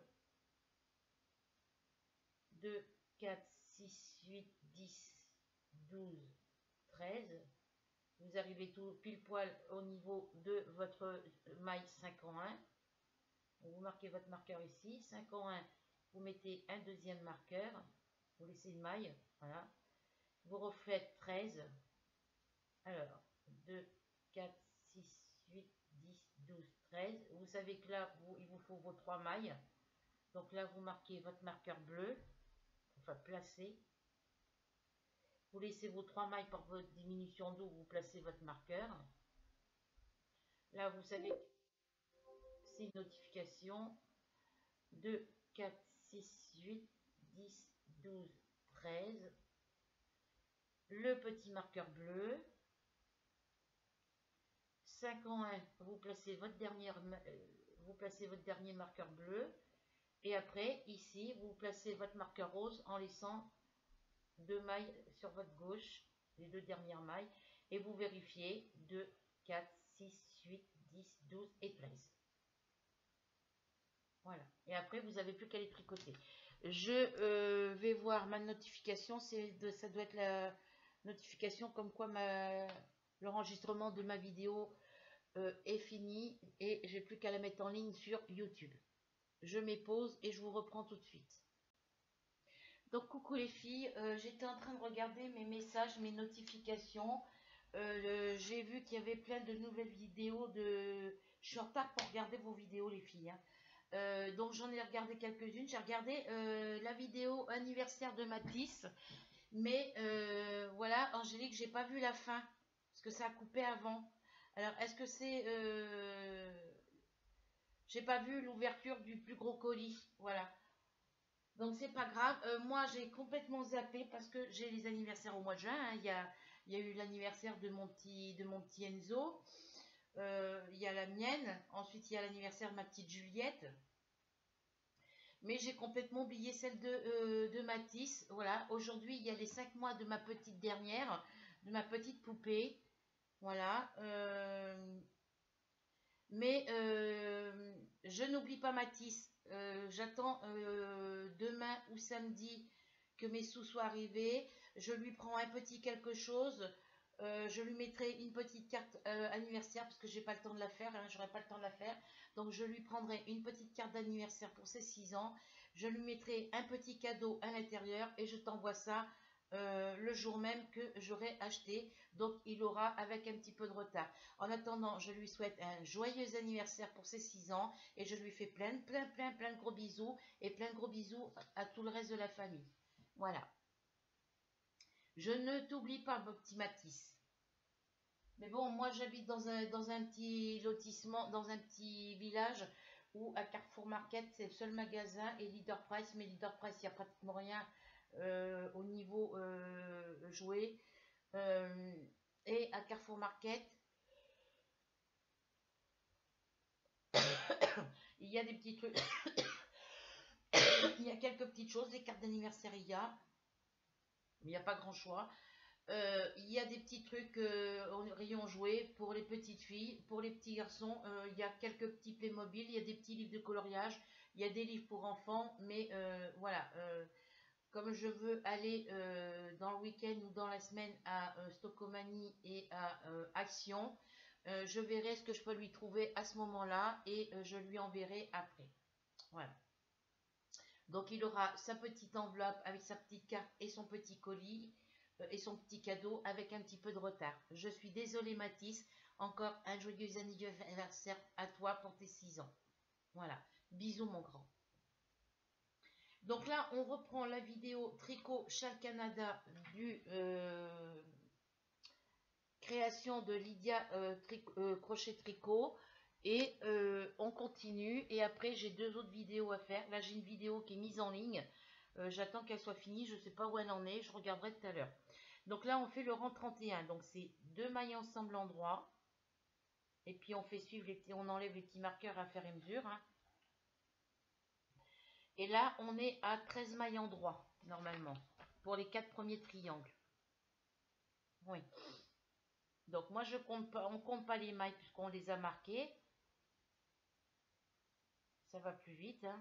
2, 4, 6, 8, 10, 12, 13. Vous arrivez tout pile poil au niveau de votre maille 5 en 1. Vous marquez votre marqueur ici. 5 en 1, vous mettez un deuxième marqueur. Vous laissez une maille. Voilà. Vous refaites 13. Alors, 2, 4, 6, 8, 10, 12, 13. Vous savez que là, il vous faut vos 3 mailles. Donc là, vous marquez votre marqueur bleu. Enfin, placez. Vous laissez vos 3 mailles pour votre diminution double. Vous placez votre marqueur. Là, vous savez que c'est une notification. 2, 4, 6, 8, 10, 12, 13. Le petit marqueur bleu. 5 en 1, vous placez votre dernier marqueur bleu. Et après, ici, vous placez votre marqueur rose en laissant 2 mailles sur votre gauche, les 2 dernières mailles. Et vous vérifiez 2, 4, 6, 8, 10, 12 et 13. Voilà. Et après, vous n'avez plus qu'à les tricoter. Je vais voir ma notification. Ça doit être la notification comme quoi l'enregistrement de ma vidéo est fini. Et j'ai plus qu'à la mettre en ligne sur YouTube. Je mets pause et je vous reprends tout de suite. Donc coucou les filles, j'étais en train de regarder mes messages, mes notifications. J'ai vu qu'il y avait plein de nouvelles vidéos Je suis en retard pour regarder vos vidéos les filles. Hein. Donc j'en ai regardé quelques-unes. J'ai regardé la vidéo anniversaire de Matisse. Mais voilà, Angélique, j'ai pas vu la fin. Parce que ça a coupé avant. Alors est-ce que c'est... j'ai pas vu l'ouverture du plus gros colis. Voilà. Donc c'est pas grave. Moi j'ai complètement zappé parce que j'ai les anniversaires au mois de juin. Hein. Il y a eu l'anniversaire de mon petit Enzo. Il y a la mienne. Ensuite il y a l'anniversaire de ma petite Juliette. Mais j'ai complètement oublié celle de Matisse. Voilà. Aujourd'hui il y a les 5 mois de ma petite dernière. De ma petite poupée. Voilà. Mais je n'oublie pas Matisse. J'attends demain ou samedi que mes sous soient arrivés. Je lui prends un petit quelque chose. Je lui mettrai une petite carte anniversaire parce que j'ai pas le temps de la faire. Hein, j'aurai pas le temps de la faire. Donc je lui prendrai une petite carte d'anniversaire pour ses 6 ans. Je lui mettrai un petit cadeau à l'intérieur et je t'envoie ça le jour même que j'aurai acheté. Donc il aura avec un petit peu de retard. En attendant, je lui souhaite un joyeux anniversaire pour ses 6 ans et je lui fais plein de gros bisous et plein de gros bisous à tout le reste de la famille. Voilà. Je ne t'oublie pas, mon petit Matisse. Mais bon, moi j'habite dans un petit lotissement, dans un petit village où à Carrefour Market, c'est le seul magasin et Leader Price. Mais Leader Price, il n'y a pratiquement rien au niveau jouet. Euh, et à Carrefour Market, il y a des petits trucs. Il y a quelques petites choses, les cartes d'anniversaire, il y a. Mais il n'y a pas grand choix. Il y a des petits trucs au rayon jouets pour les petites filles, pour les petits garçons. Il y a quelques petits Playmobil, il y a des petits livres de coloriage, il y a des livres pour enfants. Mais voilà, comme je veux aller dans le week-end ou dans la semaine à Stockomanie et à Action, je verrai ce que je peux lui trouver à ce moment-là et je lui enverrai après. Voilà. Donc il aura sa petite enveloppe avec sa petite carte et son petit colis et son petit cadeau avec un petit peu de retard. Je suis désolée Mathis, encore un joyeux anniversaire à toi pour tes 6 ans. Voilà, bisous mon grand. Donc là, on reprend la vidéo Tricot Châle Canada du création de Lydia Crochet Tricot. Et on continue. Et après, j'ai 2 autres vidéos à faire. Là, j'ai une vidéo qui est mise en ligne. J'attends qu'elle soit finie. Je ne sais pas où elle en est. Je regarderai tout à l'heure. Donc là, on fait le rang 31. Donc, c'est 2 mailles ensemble en droit. Et puis, on fait suivre les petits, on enlève les petits marqueurs à faire et mesure. Hein. Et là, on est à 13 mailles en droit, normalement. Pour les 4 premiers triangles. Oui. Donc, moi, je compte pas, on compte pas les mailles puisqu'on les a marquées. Ça va plus vite. Hein.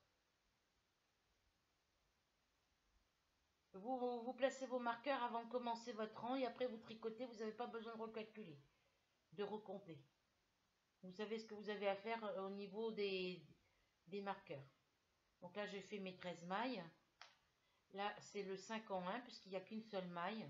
Vous placez vos marqueurs avant de commencer votre rang et après vous tricotez. Vous n'avez pas besoin de recalculer, de recompter. Vous savez ce que vous avez à faire au niveau des marqueurs. Donc là, j'ai fait mes 13 mailles. Là, c'est le 5 en 1 puisqu'il n'y a qu'une seule maille.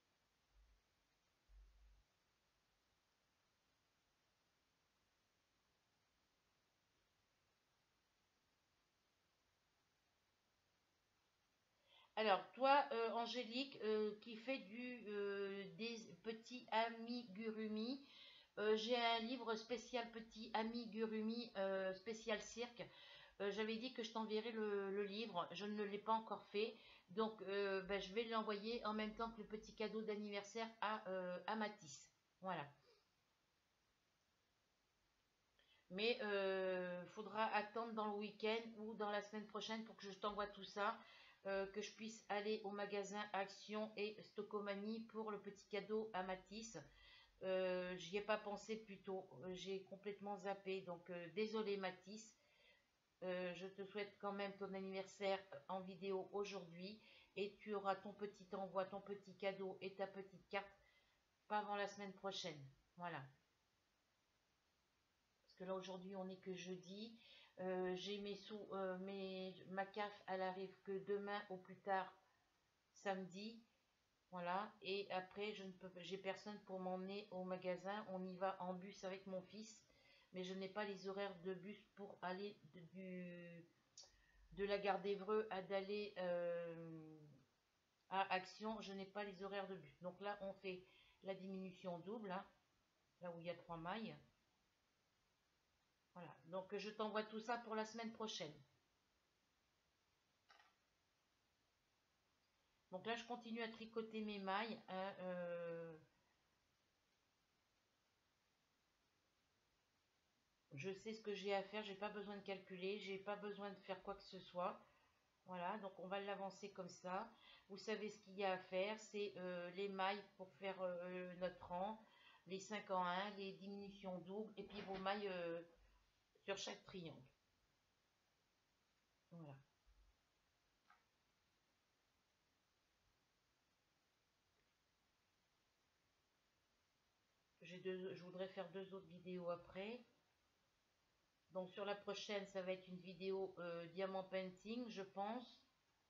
Alors, toi, Angélique, qui fait des petits amigurumi, j'ai un livre spécial petit amigurumi, spécial cirque. J'avais dit que je t'enverrais le livre, je ne l'ai pas encore fait. Donc, ben, je vais l'envoyer en même temps que le petit cadeau d'anniversaire à Matisse. Voilà. Mais faudra attendre dans le week-end ou dans la semaine prochaine pour que je t'envoie tout ça, que je puisse aller au magasin Action et Stockomanie pour le petit cadeau à Matisse. J'y ai pas pensé plus tôt, j'ai complètement zappé, donc désolé Matisse. Je te souhaite quand même ton anniversaire en vidéo aujourd'hui et tu auras ton petit envoi, ton petit cadeau et ta petite carte pas avant la semaine prochaine. Voilà. Parce que là aujourd'hui on n'est que jeudi. J'ai ma CAF, elle arrive que demain au plus tard samedi. Voilà. Et après j'ai personne pour m'emmener au magasin. On y va en bus avec mon fils. Mais je n'ai pas les horaires de bus pour aller de la gare d'Evreux à d'aller à Action. Je n'ai pas les horaires de bus. Donc là on fait la diminution double. Hein, là où il y a 3 mailles. Voilà, donc je t'envoie tout ça pour la semaine prochaine. Donc là, je continue à tricoter mes mailles. Hein, je sais ce que j'ai à faire, j'ai pas besoin de calculer, j'ai pas besoin de faire quoi que ce soit. Voilà, donc on va l'avancer comme ça. Vous savez ce qu'il y a à faire, c'est les mailles pour faire notre rang, les 5 en 1, les diminutions doubles, et puis vos mailles sur chaque triangle. Voilà. Je voudrais faire 2 autres vidéos après. Donc sur la prochaine, ça va être une vidéo diamant painting, je pense.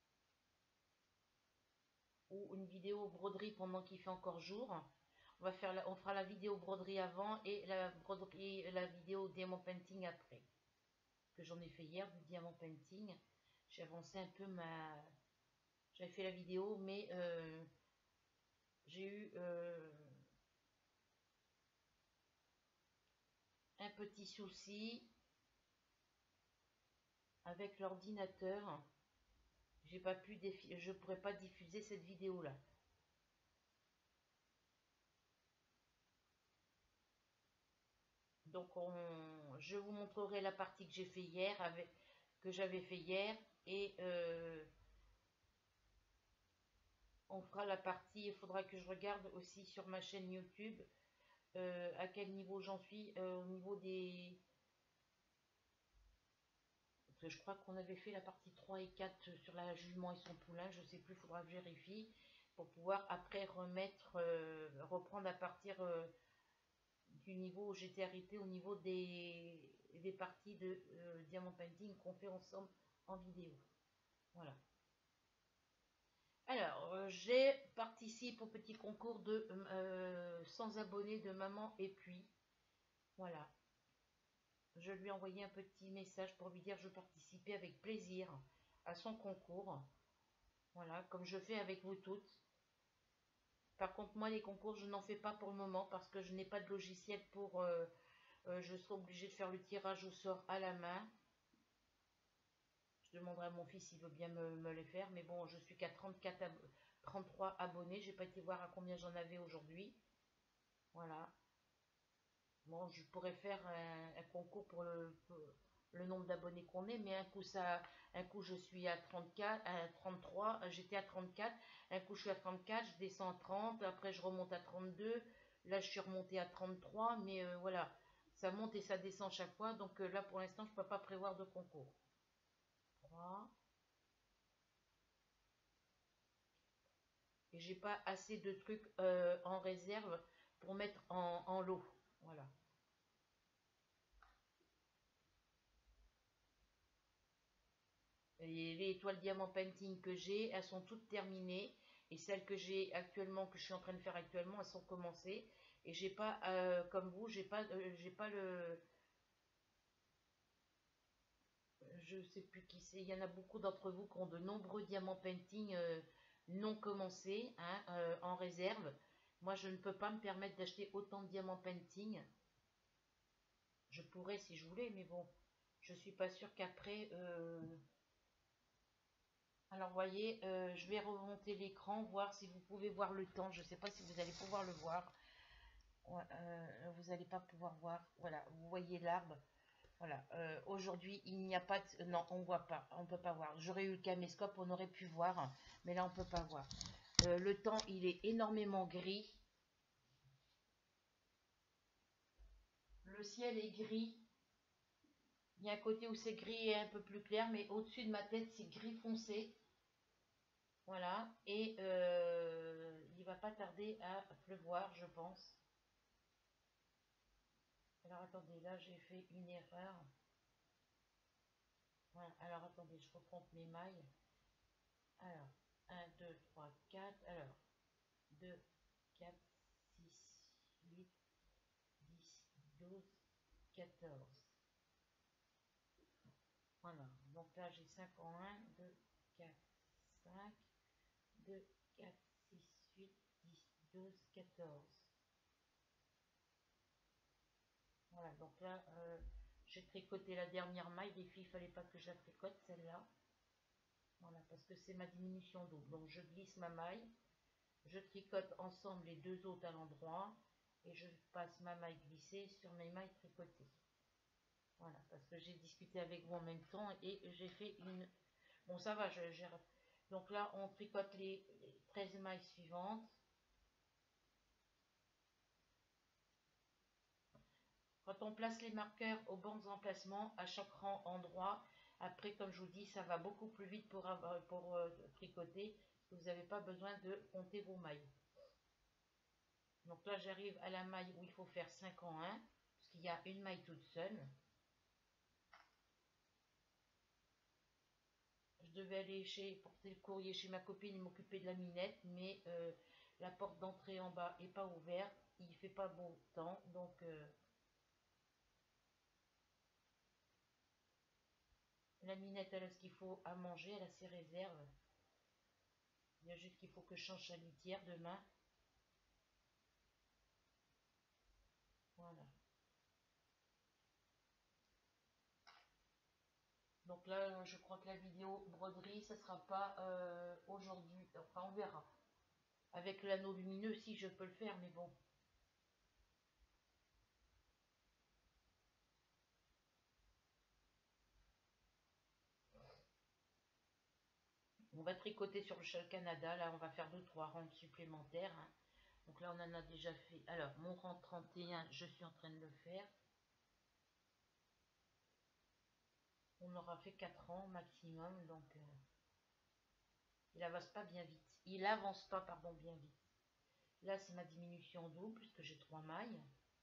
Ou une vidéo broderie pendant qu'il fait encore jour. On fera la vidéo broderie avant et la vidéo diamant painting après. Que j'en ai fait hier du diamant painting. J'ai avancé un peu j'avais fait la vidéo, mais j'ai eu un petit souci avec l'ordinateur. J'ai pas pu je pourrais pas diffuser cette vidéo là. Donc je vous montrerai la partie que j'ai fait hier que j'avais fait hier et on fera la partie. Il faudra que je regarde aussi sur ma chaîne YouTube à quel niveau j'en suis au niveau des. Parce que je crois qu'on avait fait la partie 3 et 4 sur la jument et son poulain, je sais plus, il faudra que je vérifie pour pouvoir après reprendre à partir du niveau où j'étais arrêtée au niveau des parties de Diamond Painting qu'on fait ensemble en vidéo. Voilà. Alors, j'ai participé au petit concours de 100 abonnés de Maman et puis. Voilà. Je lui ai envoyé un petit message pour lui dire que je participais avec plaisir à son concours. Voilà, comme je fais avec vous toutes. Par contre, moi, les concours, je n'en fais pas pour le moment parce que je n'ai pas de logiciel pour... je serai obligée de faire le tirage au sort à la main. Je demanderai à mon fils s'il veut bien me les faire. Mais bon, je suis qu'à 33 abonnés. J'ai pas été voir à combien j'en avais aujourd'hui. Voilà. Bon, je pourrais faire un concours pour le nombre d'abonnés qu'on est, mais un coup je suis à 34, à 33, j'étais à 34, un coup je suis à 34, je descends à 30, après je remonte à 32, là je suis remontée à 33, mais voilà, ça monte et ça descend chaque fois, donc là pour l'instant je ne peux pas prévoir de concours. 3. Et j'ai pas assez de trucs en réserve pour mettre en lot, voilà. Et les étoiles diamant painting que j'ai, elles sont toutes terminées. Et celles que j'ai actuellement, que je suis en train de faire actuellement, elles sont commencées. Et j'ai pas, comme vous, j'ai pas le, je sais plus qui c'est. Il y en a beaucoup d'entre vous qui ont de nombreux diamants painting non commencés, hein, en réserve. Moi, je ne peux pas me permettre d'acheter autant de diamants painting. Je pourrais si je voulais, mais bon, je suis pas sûre qu'après. Alors, voyez, je vais remonter l'écran, voir si vous pouvez voir le temps. Je ne sais pas si vous allez pouvoir le voir. Ouais, vous n'allez pas pouvoir voir. Voilà, vous voyez l'arbre. Voilà, aujourd'hui, il n'y a pas de... Non, on ne voit pas, on ne peut pas voir. J'aurais eu le caméscope, on aurait pu voir, mais là, on ne peut pas voir. Le temps, il est énormément gris. Le ciel est gris. Il y a un côté où c'est gris et un peu plus clair, mais au-dessus de ma tête, c'est gris foncé. Voilà, et il va pas tarder à pleuvoir, je pense. Alors attendez, là j'ai fait une erreur. Voilà, alors attendez, je recompte mes mailles. Alors, 1, 2, 3, 4. Alors, 2, 4, 6, 8, 10, 12, 14. Voilà, donc là j'ai 5 en 1, 2, 4, 5, 2, 4, 6, 8, 10, 12, 14. Voilà, donc là, j'ai tricoté la dernière maille. Les filles, il fallait pas que je la tricote, celle-là. Voilà, parce que c'est ma diminution double. Donc, je glisse ma maille. Je tricote ensemble les deux autres à l'endroit. Et je passe ma maille glissée sur mes mailles tricotées. Voilà, parce que j'ai discuté avec vous en même temps et j'ai fait une... Bon, ça va, donc là, on tricote les 13 mailles suivantes. Quand on place les marqueurs aux bons emplacements, à chaque rang endroit, après, comme je vous dis, ça va beaucoup plus vite pour tricoter. Vous n'avez pas besoin de compter vos mailles. Donc là, j'arrive à la maille où il faut faire 5 en 1, parce qu'il y a une maille toute seule. Je devais aller porter le courrier chez ma copine et m'occuper de la minette, mais la porte d'entrée en bas n'est pas ouverte. Il ne fait pas beau temps, donc... la minette, elle a ce qu'il faut à manger, elle a ses réserves. Il y a juste qu'il faut que je change sa litière demain. Voilà. Donc là, je crois que la vidéo broderie, ça sera pas aujourd'hui. Enfin, on verra. Avec l'anneau lumineux, si je peux le faire, mais bon. On va tricoter sur le châle Canada. Là, on va faire 2-3 rangs supplémentaires, hein. Donc là, on en a déjà fait. Alors, mon rang 31, je suis en train de le faire. On aura fait 4 rangs maximum, donc il avance pas bien vite. Il avance pas, pardon, bien vite. Là, c'est ma diminution double, puisque j'ai 3 mailles.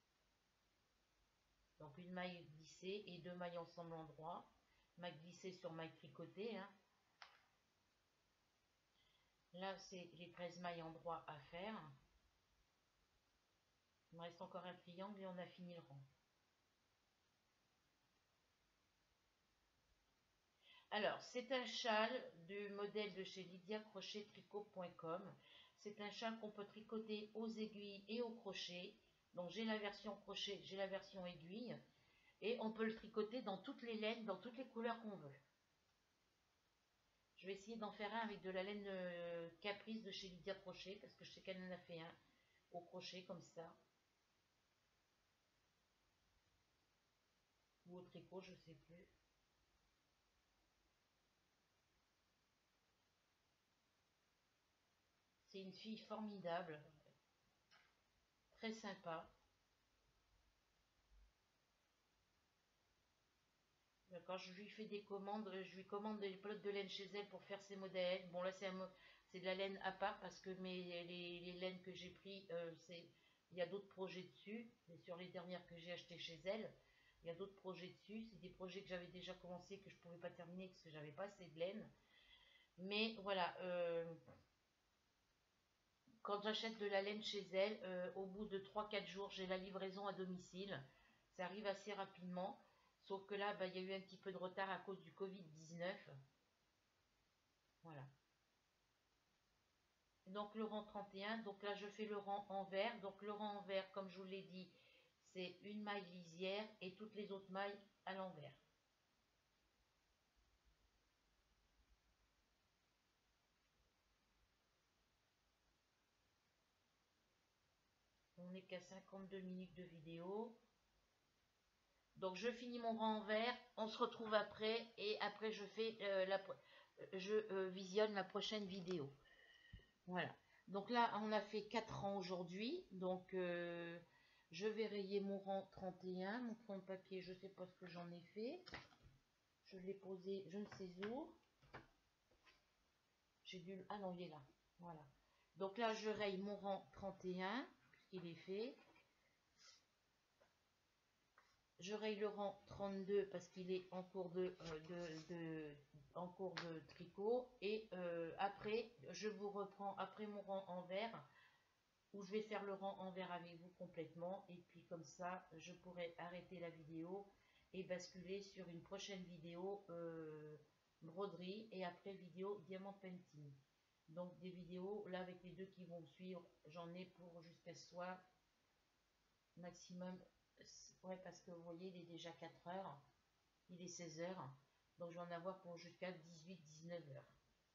Donc une maille glissée et 2 mailles ensemble en droit. Maille glissée sur maille tricotée, hein. Là, c'est les 13 mailles en droit à faire. Il me reste encore un triangle et on a fini le rang. Alors, c'est un châle du modèle de chez lydiacrochettricot.com. C'est un châle qu'on peut tricoter aux aiguilles et au crochet. Donc, j'ai la version crochet, j'ai la version aiguille. Et on peut le tricoter dans toutes les laines, dans toutes les couleurs qu'on veut. Je vais essayer d'en faire un avec de la laine Caprice de chez Lydia Crochet, parce que je sais qu'elle en a fait un au crochet comme ça. Ou au tricot, je sais plus. C'est une fille formidable, très sympa. Quand je lui fais des commandes, je lui commande des pelotes de laine chez elle pour faire ses modèles. Bon là c'est de la laine à part parce que les laines que j'ai pris, il y a d'autres projets dessus. Et sur les dernières que j'ai achetées chez elle, il y a d'autres projets dessus. C'est des projets que j'avais déjà commencé que je ne pouvais pas terminer parce que j'avais pas assez de laine. Mais voilà, quand j'achète de la laine chez elle, au bout de 3-4 jours, j'ai la livraison à domicile. Ça arrive assez rapidement. Sauf que là, bah, il y a eu un petit peu de retard à cause du Covid-19. Voilà. Donc le rang 31, donc là je fais le rang en vert. Donc le rang en vert, comme je vous l'ai dit, c'est une maille lisière et toutes les autres mailles à l'envers. On n'est qu'à 52 minutes de vidéo. Donc je finis mon rang en vert, on se retrouve après et après je fais visionne la prochaine vidéo. Voilà. Donc là on a fait 4 rangs aujourd'hui. Donc je vais rayer mon rang 31, mon fond de papier, je ne sais pas ce que j'en ai fait. Je l'ai posé, je ne sais où. J'ai dû... Ah non, il est là. Voilà. Donc là, je raye mon rang 31, puisqu'il est fait. Je raye le rang 32 parce qu'il est en cours en cours de tricot. Et après, je vous reprends après mon rang en vert, où je vais faire le rang en vert avec vous complètement. Et puis comme ça, je pourrai arrêter la vidéo et basculer sur une prochaine vidéo broderie et après vidéo diamant painting. Donc des vidéos, là avec les deux qui vont suivre, j'en ai pour jusqu'à ce soir maximum. Ouais, parce que vous voyez, il est déjà 4 heures, il est 16 heures, donc je vais en avoir pour jusqu'à 18-19 heures.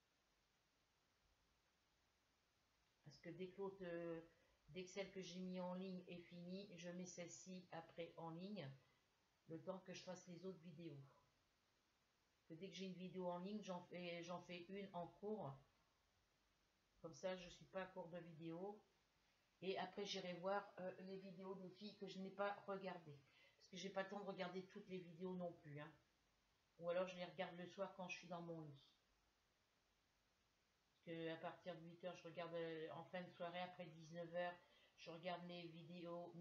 Parce que dès que celle que j'ai mis en ligne est finie, je mets celle-ci après en ligne, le temps que je fasse les autres vidéos. Que dès que j'ai une vidéo en ligne, j'en fais une en cours. Comme ça, je ne suis pas à court de vidéos. Et après, j'irai voir les vidéos des filles que je n'ai pas regardées. Parce que j'ai pas le temps de regarder toutes les vidéos non plus, hein. Ou alors, je les regarde le soir quand je suis dans mon lit. Parce que à partir de 8 heures, je regarde en fin de soirée, après 19 heures, je regarde mes vidéos,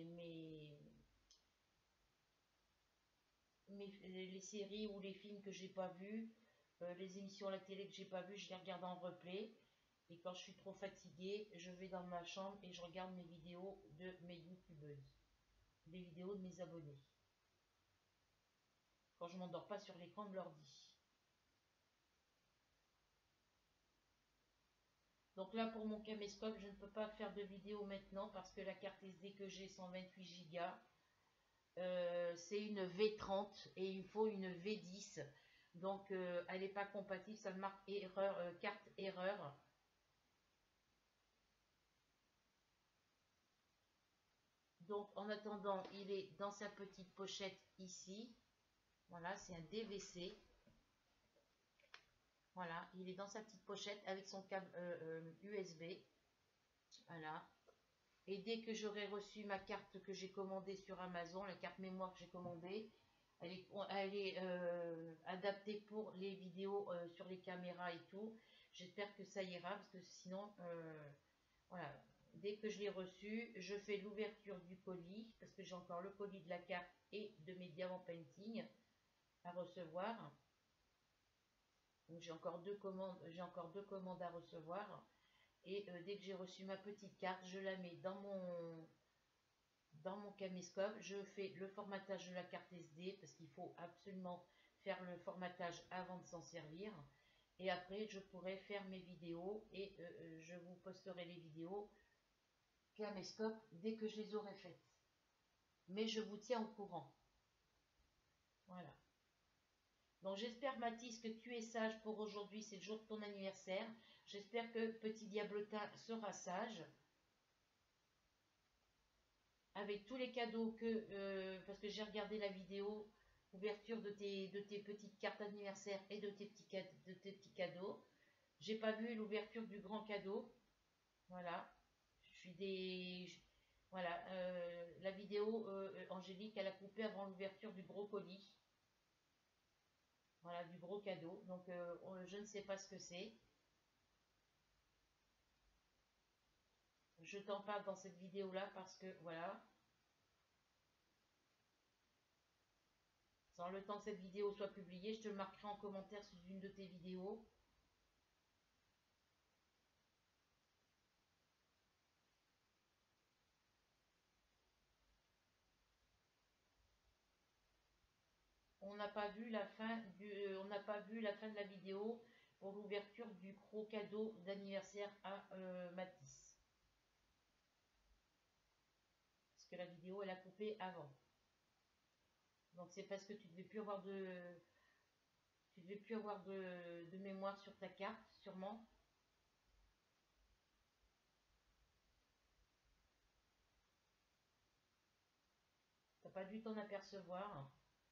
les séries ou les films que j'ai pas vus, les émissions à la télé que j'ai pas vues, je les regarde en replay. Et quand je suis trop fatiguée, je vais dans ma chambre et je regarde mes vidéos de mes youtubeuses. Les vidéos de mes abonnés. Quand je m'endors pas sur l'écran de l'ordi. Donc là, pour mon caméscope, je ne peux pas faire de vidéo maintenant parce que la carte SD que j'ai, 128 Go, c'est une V30 et il faut une V10. Donc, elle n'est pas compatible, ça me marque erreur, carte erreur. Donc, en attendant, il est dans sa petite pochette ici. Voilà, c'est un DVC. Voilà, il est dans sa petite pochette avec son câble USB. Voilà. Et dès que j'aurai reçu ma carte que j'ai commandée sur Amazon, la carte mémoire que j'ai commandée, elle est adaptée pour les vidéos sur les caméras et tout. J'espère que ça ira parce que sinon, voilà. Dès que je l'ai reçu, je fais l'ouverture du colis parce que j'ai encore le colis de la carte et de mes diamants painting à recevoir. Donc j'ai encore deux commandes à recevoir. Et dès que j'ai reçu ma petite carte, je la mets dans mon caméscope. Je fais le formatage de la carte SD parce qu'il faut absolument faire le formatage avant de s'en servir. Et après, je pourrai faire mes vidéos et je vous posterai les vidéos caméscope dès que je les aurai faites. Mais je vous tiens au courant. Voilà. Donc j'espère, Mathis, que tu es sage pour aujourd'hui. C'est le jour de ton anniversaire. J'espère que Petit Diablotin sera sage. Avec tous les cadeaux que... parce que j'ai regardé la vidéo ouverture de tes petites cartes d'anniversaire et de tes petits cadeaux. J'ai pas vu l'ouverture du grand cadeau. Voilà. Je suis des... Voilà. La vidéo, Angélique, elle a coupé avant l'ouverture du gros colis. Voilà, du gros cadeau. Donc, je ne sais pas ce que c'est. Je t'en parle dans cette vidéo-là parce que, voilà. Sans le temps que cette vidéo soit publiée, je te le marquerai en commentaire sous une de tes vidéos. On n'a pas vu la fin on n'a pas vu la fin de la vidéo pour l'ouverture du gros cadeau d'anniversaire à Mathis. Parce que la vidéo, elle a coupé avant. Donc c'est parce que tu devais plus avoir de mémoire sur ta carte, sûrement. T'as pas dû t'en apercevoir.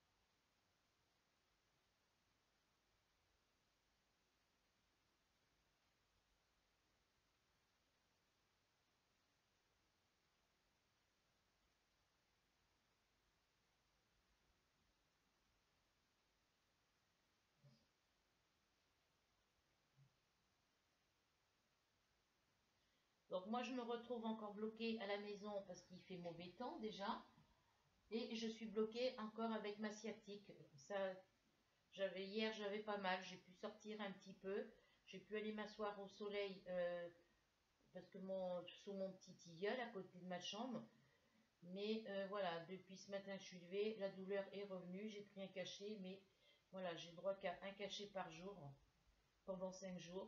Donc moi je me retrouve encore bloquée à la maison parce qu'il fait mauvais temps déjà. Et je suis bloquée encore avec ma sciatique. Ça, hier j'avais pas mal, j'ai pu sortir un petit peu. J'ai pu aller m'asseoir au soleil parce que sous mon petit tilleul à côté de ma chambre. Mais voilà, depuis ce matin que je suis levée, la douleur est revenue. J'ai pris un cachet, mais voilà, j'ai droit qu'à un cachet par jour pendant 5 jours.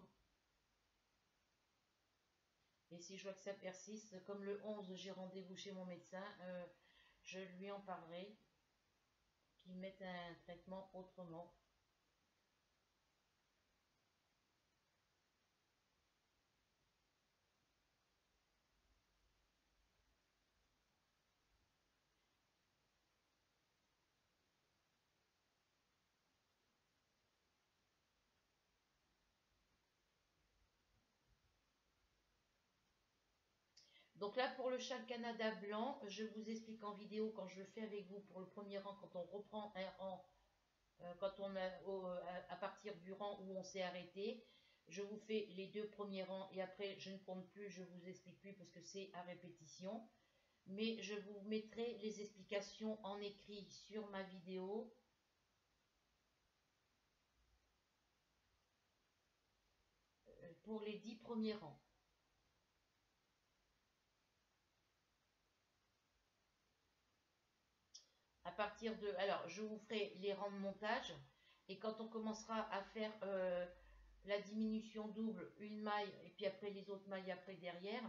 Et si je vois que ça persiste, comme le 11, j'ai rendez-vous chez mon médecin, je lui en parlerai, qu'il mette un traitement autrement. Donc là, pour le châle Canada blanc, je vous explique en vidéo quand je le fais avec vous pour le premier rang, quand on reprend un rang, quand on a à partir du rang où on s'est arrêté, je vous fais les 2 premiers rangs et après je ne compte plus, je vous explique plus parce que c'est à répétition. Mais je vous mettrai les explications en écrit sur ma vidéo. Pour les 10 premiers rangs. À partir de... Alors, je vous ferai les rangs de montage. Et quand on commencera à faire la diminution double, une maille, et puis après les autres mailles après derrière.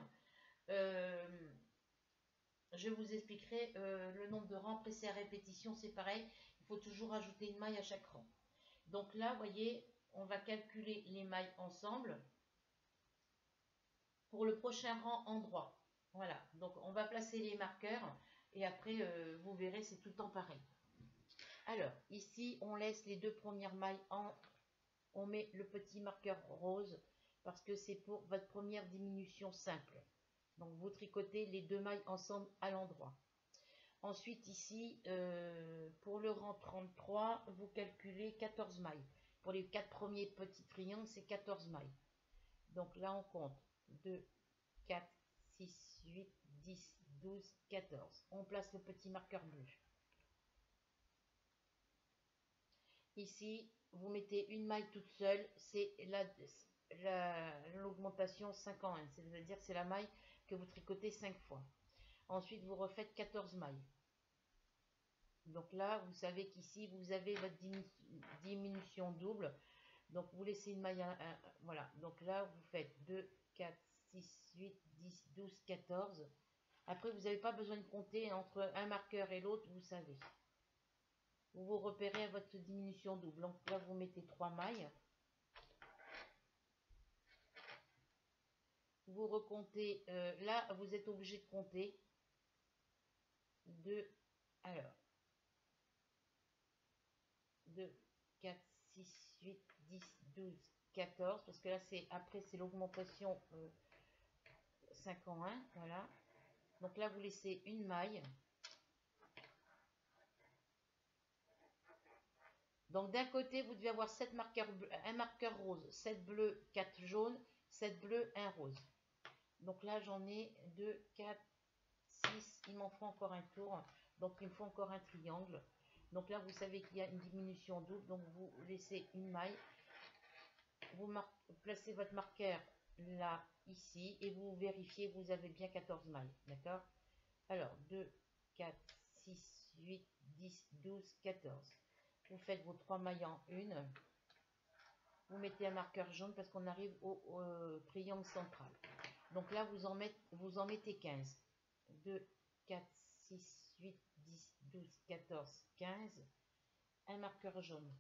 Je vous expliquerai le nombre de rangs pressés à répétition, c'est pareil. Il faut toujours ajouter une maille à chaque rang. Donc là, vous voyez, on va calculer les mailles ensemble pour le prochain rang en droit. Voilà, donc on va placer les marqueurs et après, vous verrez, c'est tout le temps pareil. Alors, ici, on laisse les deux premières mailles on met le petit marqueur rose parce que c'est pour votre première diminution simple. Donc, vous tricotez les deux mailles ensemble à l'endroit. Ensuite, ici, pour le rang 33, vous calculez 14 mailles. Pour les 4 premiers petits triangles, c'est 14 mailles. Donc là, on compte 2, 4, 6, 8, 10, 12, 14. On place le petit marqueur bleu. Ici, vous mettez une maille toute seule, c'est l'augmentation 5 en 1, c'est-à-dire c'est la maille que vous tricotez 5 fois. Ensuite, vous refaites 14 mailles. Donc là, vous savez qu'ici, vous avez votre diminution double. Donc, vous laissez une maille, voilà. Donc là, vous faites 2, 4, 6, 8, 10, 12, 14. Après, vous n'avez pas besoin de compter entre un marqueur et l'autre, vous savez. Vous vous repérez à votre diminution double. Donc là, vous mettez 3 mailles. Vous recomptez. Là, vous êtes obligé de compter. 2, alors. 2, 4, 6, 8, 10, 12, 14. Parce que là, après, c'est l'augmentation 5 en 1. Voilà. Donc là, vous laissez une maille. Donc d'un côté, vous devez avoir 7 marqueurs un marqueur rose, 7 bleus, 4 jaunes, 7 bleus, 1 rose. Donc là, j'en ai 2, 4, 6. Il m'en faut encore un tour. Donc il me faut encore un triangle. Donc là, vous savez qu'il y a une diminution double. Donc vous laissez une maille. Vous placez votre marqueur là, ici. Et vous vérifiez, vous avez bien 14 mailles. D'accord? Alors, 2, 4, 6, 8, 10, 12, 14. Vous faites vos 3 mailles en une. Vous mettez un marqueur jaune parce qu'on arrive au triangle central. Donc là, vous en mettez 15. 2, 4, 6, 8, 10, 12, 14, 15. Un marqueur jaune.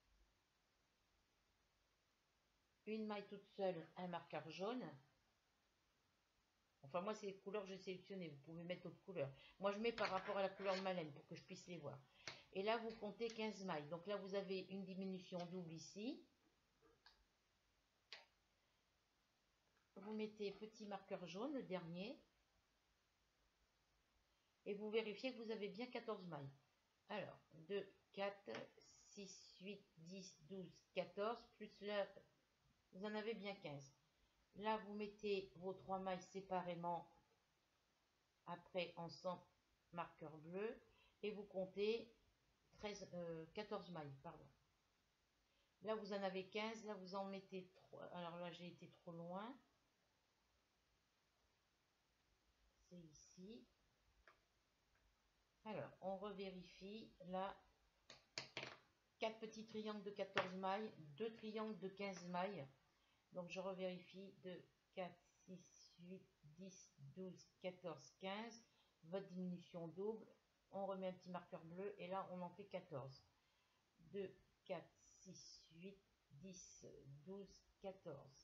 Une maille toute seule, un marqueur jaune. Enfin, moi, c'est les couleurs que j'ai sélectionnées. Vous pouvez mettre d'autres couleurs. Moi, je mets par rapport à la couleur de ma laine pour que je puisse les voir. Et là, vous comptez 15 mailles. Donc là, vous avez une diminution double ici. Vous mettez petit marqueur jaune, le dernier. Et vous vérifiez que vous avez bien 14 mailles. Alors, 2, 4, 6, 8, 10, 12, 14. Plus là, vous en avez bien 15. Là, vous mettez vos 3 mailles séparément. Après, ensemble, marqueur bleu. Et vous comptez 14 mailles, pardon. Là, vous en avez 15. Là, vous en mettez 3. Alors là, j'ai été trop loin. C'est ici. Alors, on revérifie. Là, 4 petits triangles de 14 mailles. 2 triangles de 15 mailles. Donc, je revérifie. 2, 4, 6, 8, 10, 12, 14, 15. Votre diminution double. On remet un petit marqueur bleu. Et là, on en fait 14. 2, 4, 6, 8, 10, 12, 14.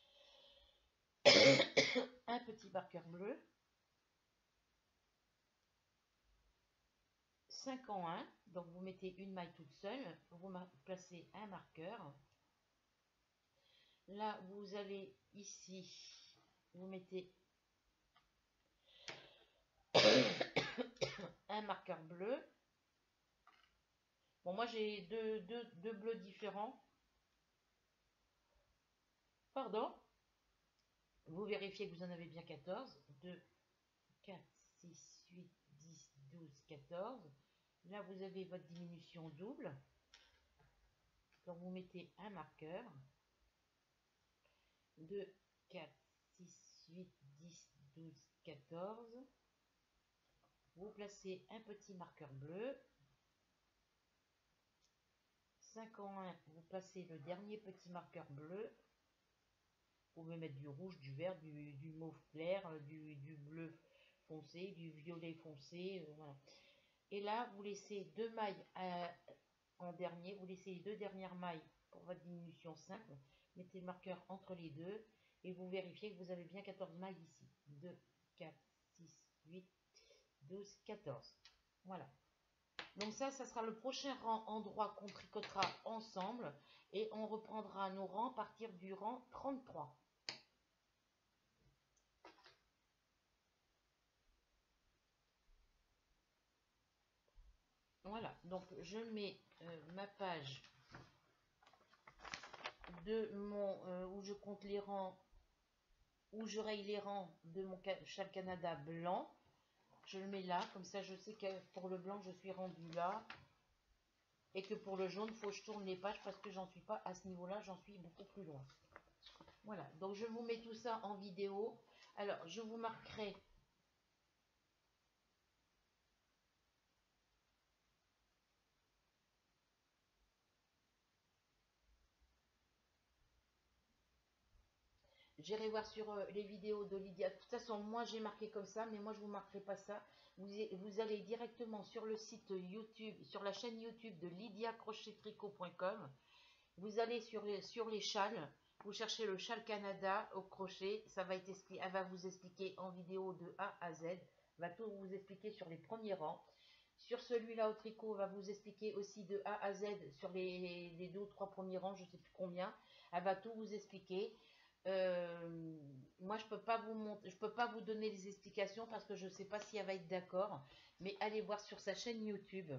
Un petit marqueur bleu. 5 en 1. Donc vous mettez une maille toute seule. Vous placez un marqueur. Là, vous allez ici. Vous mettez un marqueur bleu. Bon, moi j'ai deux bleus différents. Pardon. Vous vérifiez que vous en avez bien 14. 2, 4, 6, 8, 10, 12, 14. Là, vous avez votre diminution double. Donc, vous mettez un marqueur. 2, 4, 6, 8, 10, 12, 14. Vous placez un petit marqueur bleu. 5 en 1, vous passez le dernier petit marqueur bleu. Vous pouvez mettre du rouge, du vert, du mauve clair, du bleu foncé, du violet foncé, voilà. Et là, vous laissez 2 mailles en dernier, vous laissez les 2 dernières mailles pour votre diminution simple. Mettez le marqueur entre les deux et vous vérifiez que vous avez bien 14 mailles ici. 2, 4, 6, 8, 12, 14. Voilà. Donc ça sera le prochain rang en droit qu'on tricotera ensemble. Et on reprendra nos rangs à partir du rang 33. Voilà, donc je mets ma page de mon où je compte les rangs, où je raye les rangs de mon châle Canada blanc. Je le mets là, comme ça je sais que pour le blanc je suis rendu là. Et que pour le jaune, il faut que je tourne les pages parce que j'en suis pas à ce niveau-là, j'en suis beaucoup plus loin. Voilà, donc je vous mets tout ça en vidéo. Alors, je vous marquerai j'irai voir sur les vidéos de Lydia. De toute façon, moi j'ai marqué comme ça, mais moi je vous marquerai pas ça. Vous allez directement sur le site YouTube, sur la chaîne YouTube de lydiacrochettricot.com. Vous allez sur les châles, vous cherchez le châle Canada au crochet. Ça va être expliqué, elle va vous expliquer en vidéo de A à Z. Elle va tout vous expliquer sur les premiers rangs. Sur celui-là au tricot, elle va vous expliquer aussi de A à Z sur les 2 ou 3 premiers rangs, je ne sais plus combien. Elle va tout vous expliquer. Moi, je peux pas peux pas vous donner les explications parce que je ne sais pas si elle va être d'accord. Mais allez voir sur sa chaîne YouTube.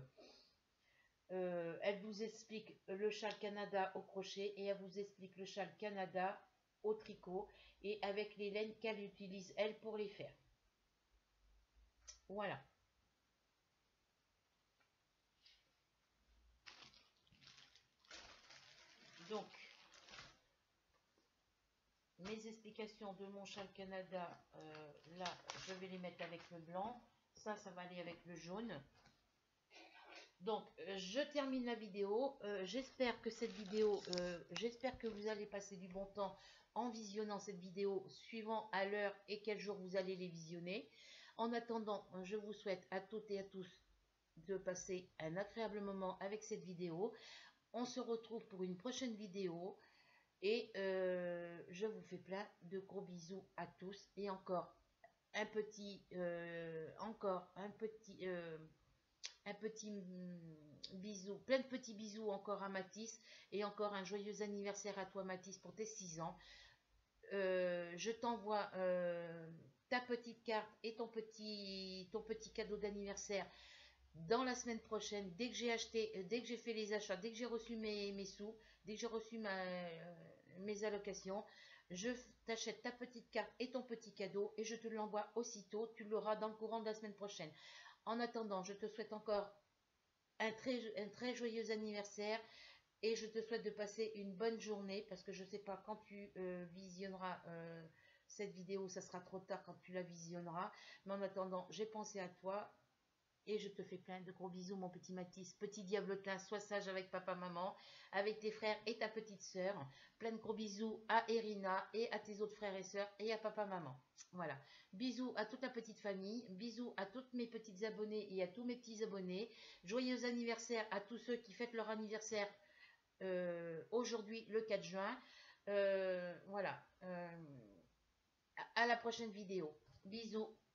Elle vous explique le châle Canada au crochet et elle vous explique le châle Canada au tricot et avec les laines qu'elle utilise elle pour les faire. Voilà. Donc, mes explications de mon châle Canada, là, je vais les mettre avec le blanc. Ça va aller avec le jaune. Donc, je termine la vidéo. J'espère que cette vidéo, j'espère que vous allez passer du bon temps en visionnant cette vidéo, suivant à l'heure et quel jour vous allez les visionner. En attendant, je vous souhaite à toutes et à tous de passer un agréable moment avec cette vidéo. On se retrouve pour une prochaine vidéo. Et je vous fais plein de gros bisous à tous. Et encore un petit, bisou, plein de petits bisous encore à Mathis. Et encore un joyeux anniversaire à toi Mathis pour tes 6 ans. Je t'envoie ta petite carte et ton petit cadeau d'anniversaire dans la semaine prochaine, dès que j'ai acheté, dès que j'ai fait les achats, dès que j'ai reçu mes sous, dès que j'ai reçu mes allocations, je t'achète ta petite carte et ton petit cadeau et je te l'envoie aussitôt. Tu l'auras dans le courant de la semaine prochaine. En attendant, je te souhaite encore un très joyeux anniversaire et je te souhaite de passer une bonne journée parce que je ne sais pas quand tu visionneras cette vidéo, ça sera trop tard quand tu la visionneras. Mais en attendant, j'ai pensé à toi. Et je te fais plein de gros bisous, mon petit Mathis. Petit diablotin, sois sage avec papa, maman, avec tes frères et ta petite sœur. Plein de gros bisous à Erina et à tes autres frères et sœurs et à papa, maman. Voilà. Bisous à toute la petite famille. Bisous à toutes mes petites abonnées et à tous mes petits abonnés. Joyeux anniversaire à tous ceux qui fêtent leur anniversaire aujourd'hui, le 4 juin. Voilà. À la prochaine vidéo. Bisous.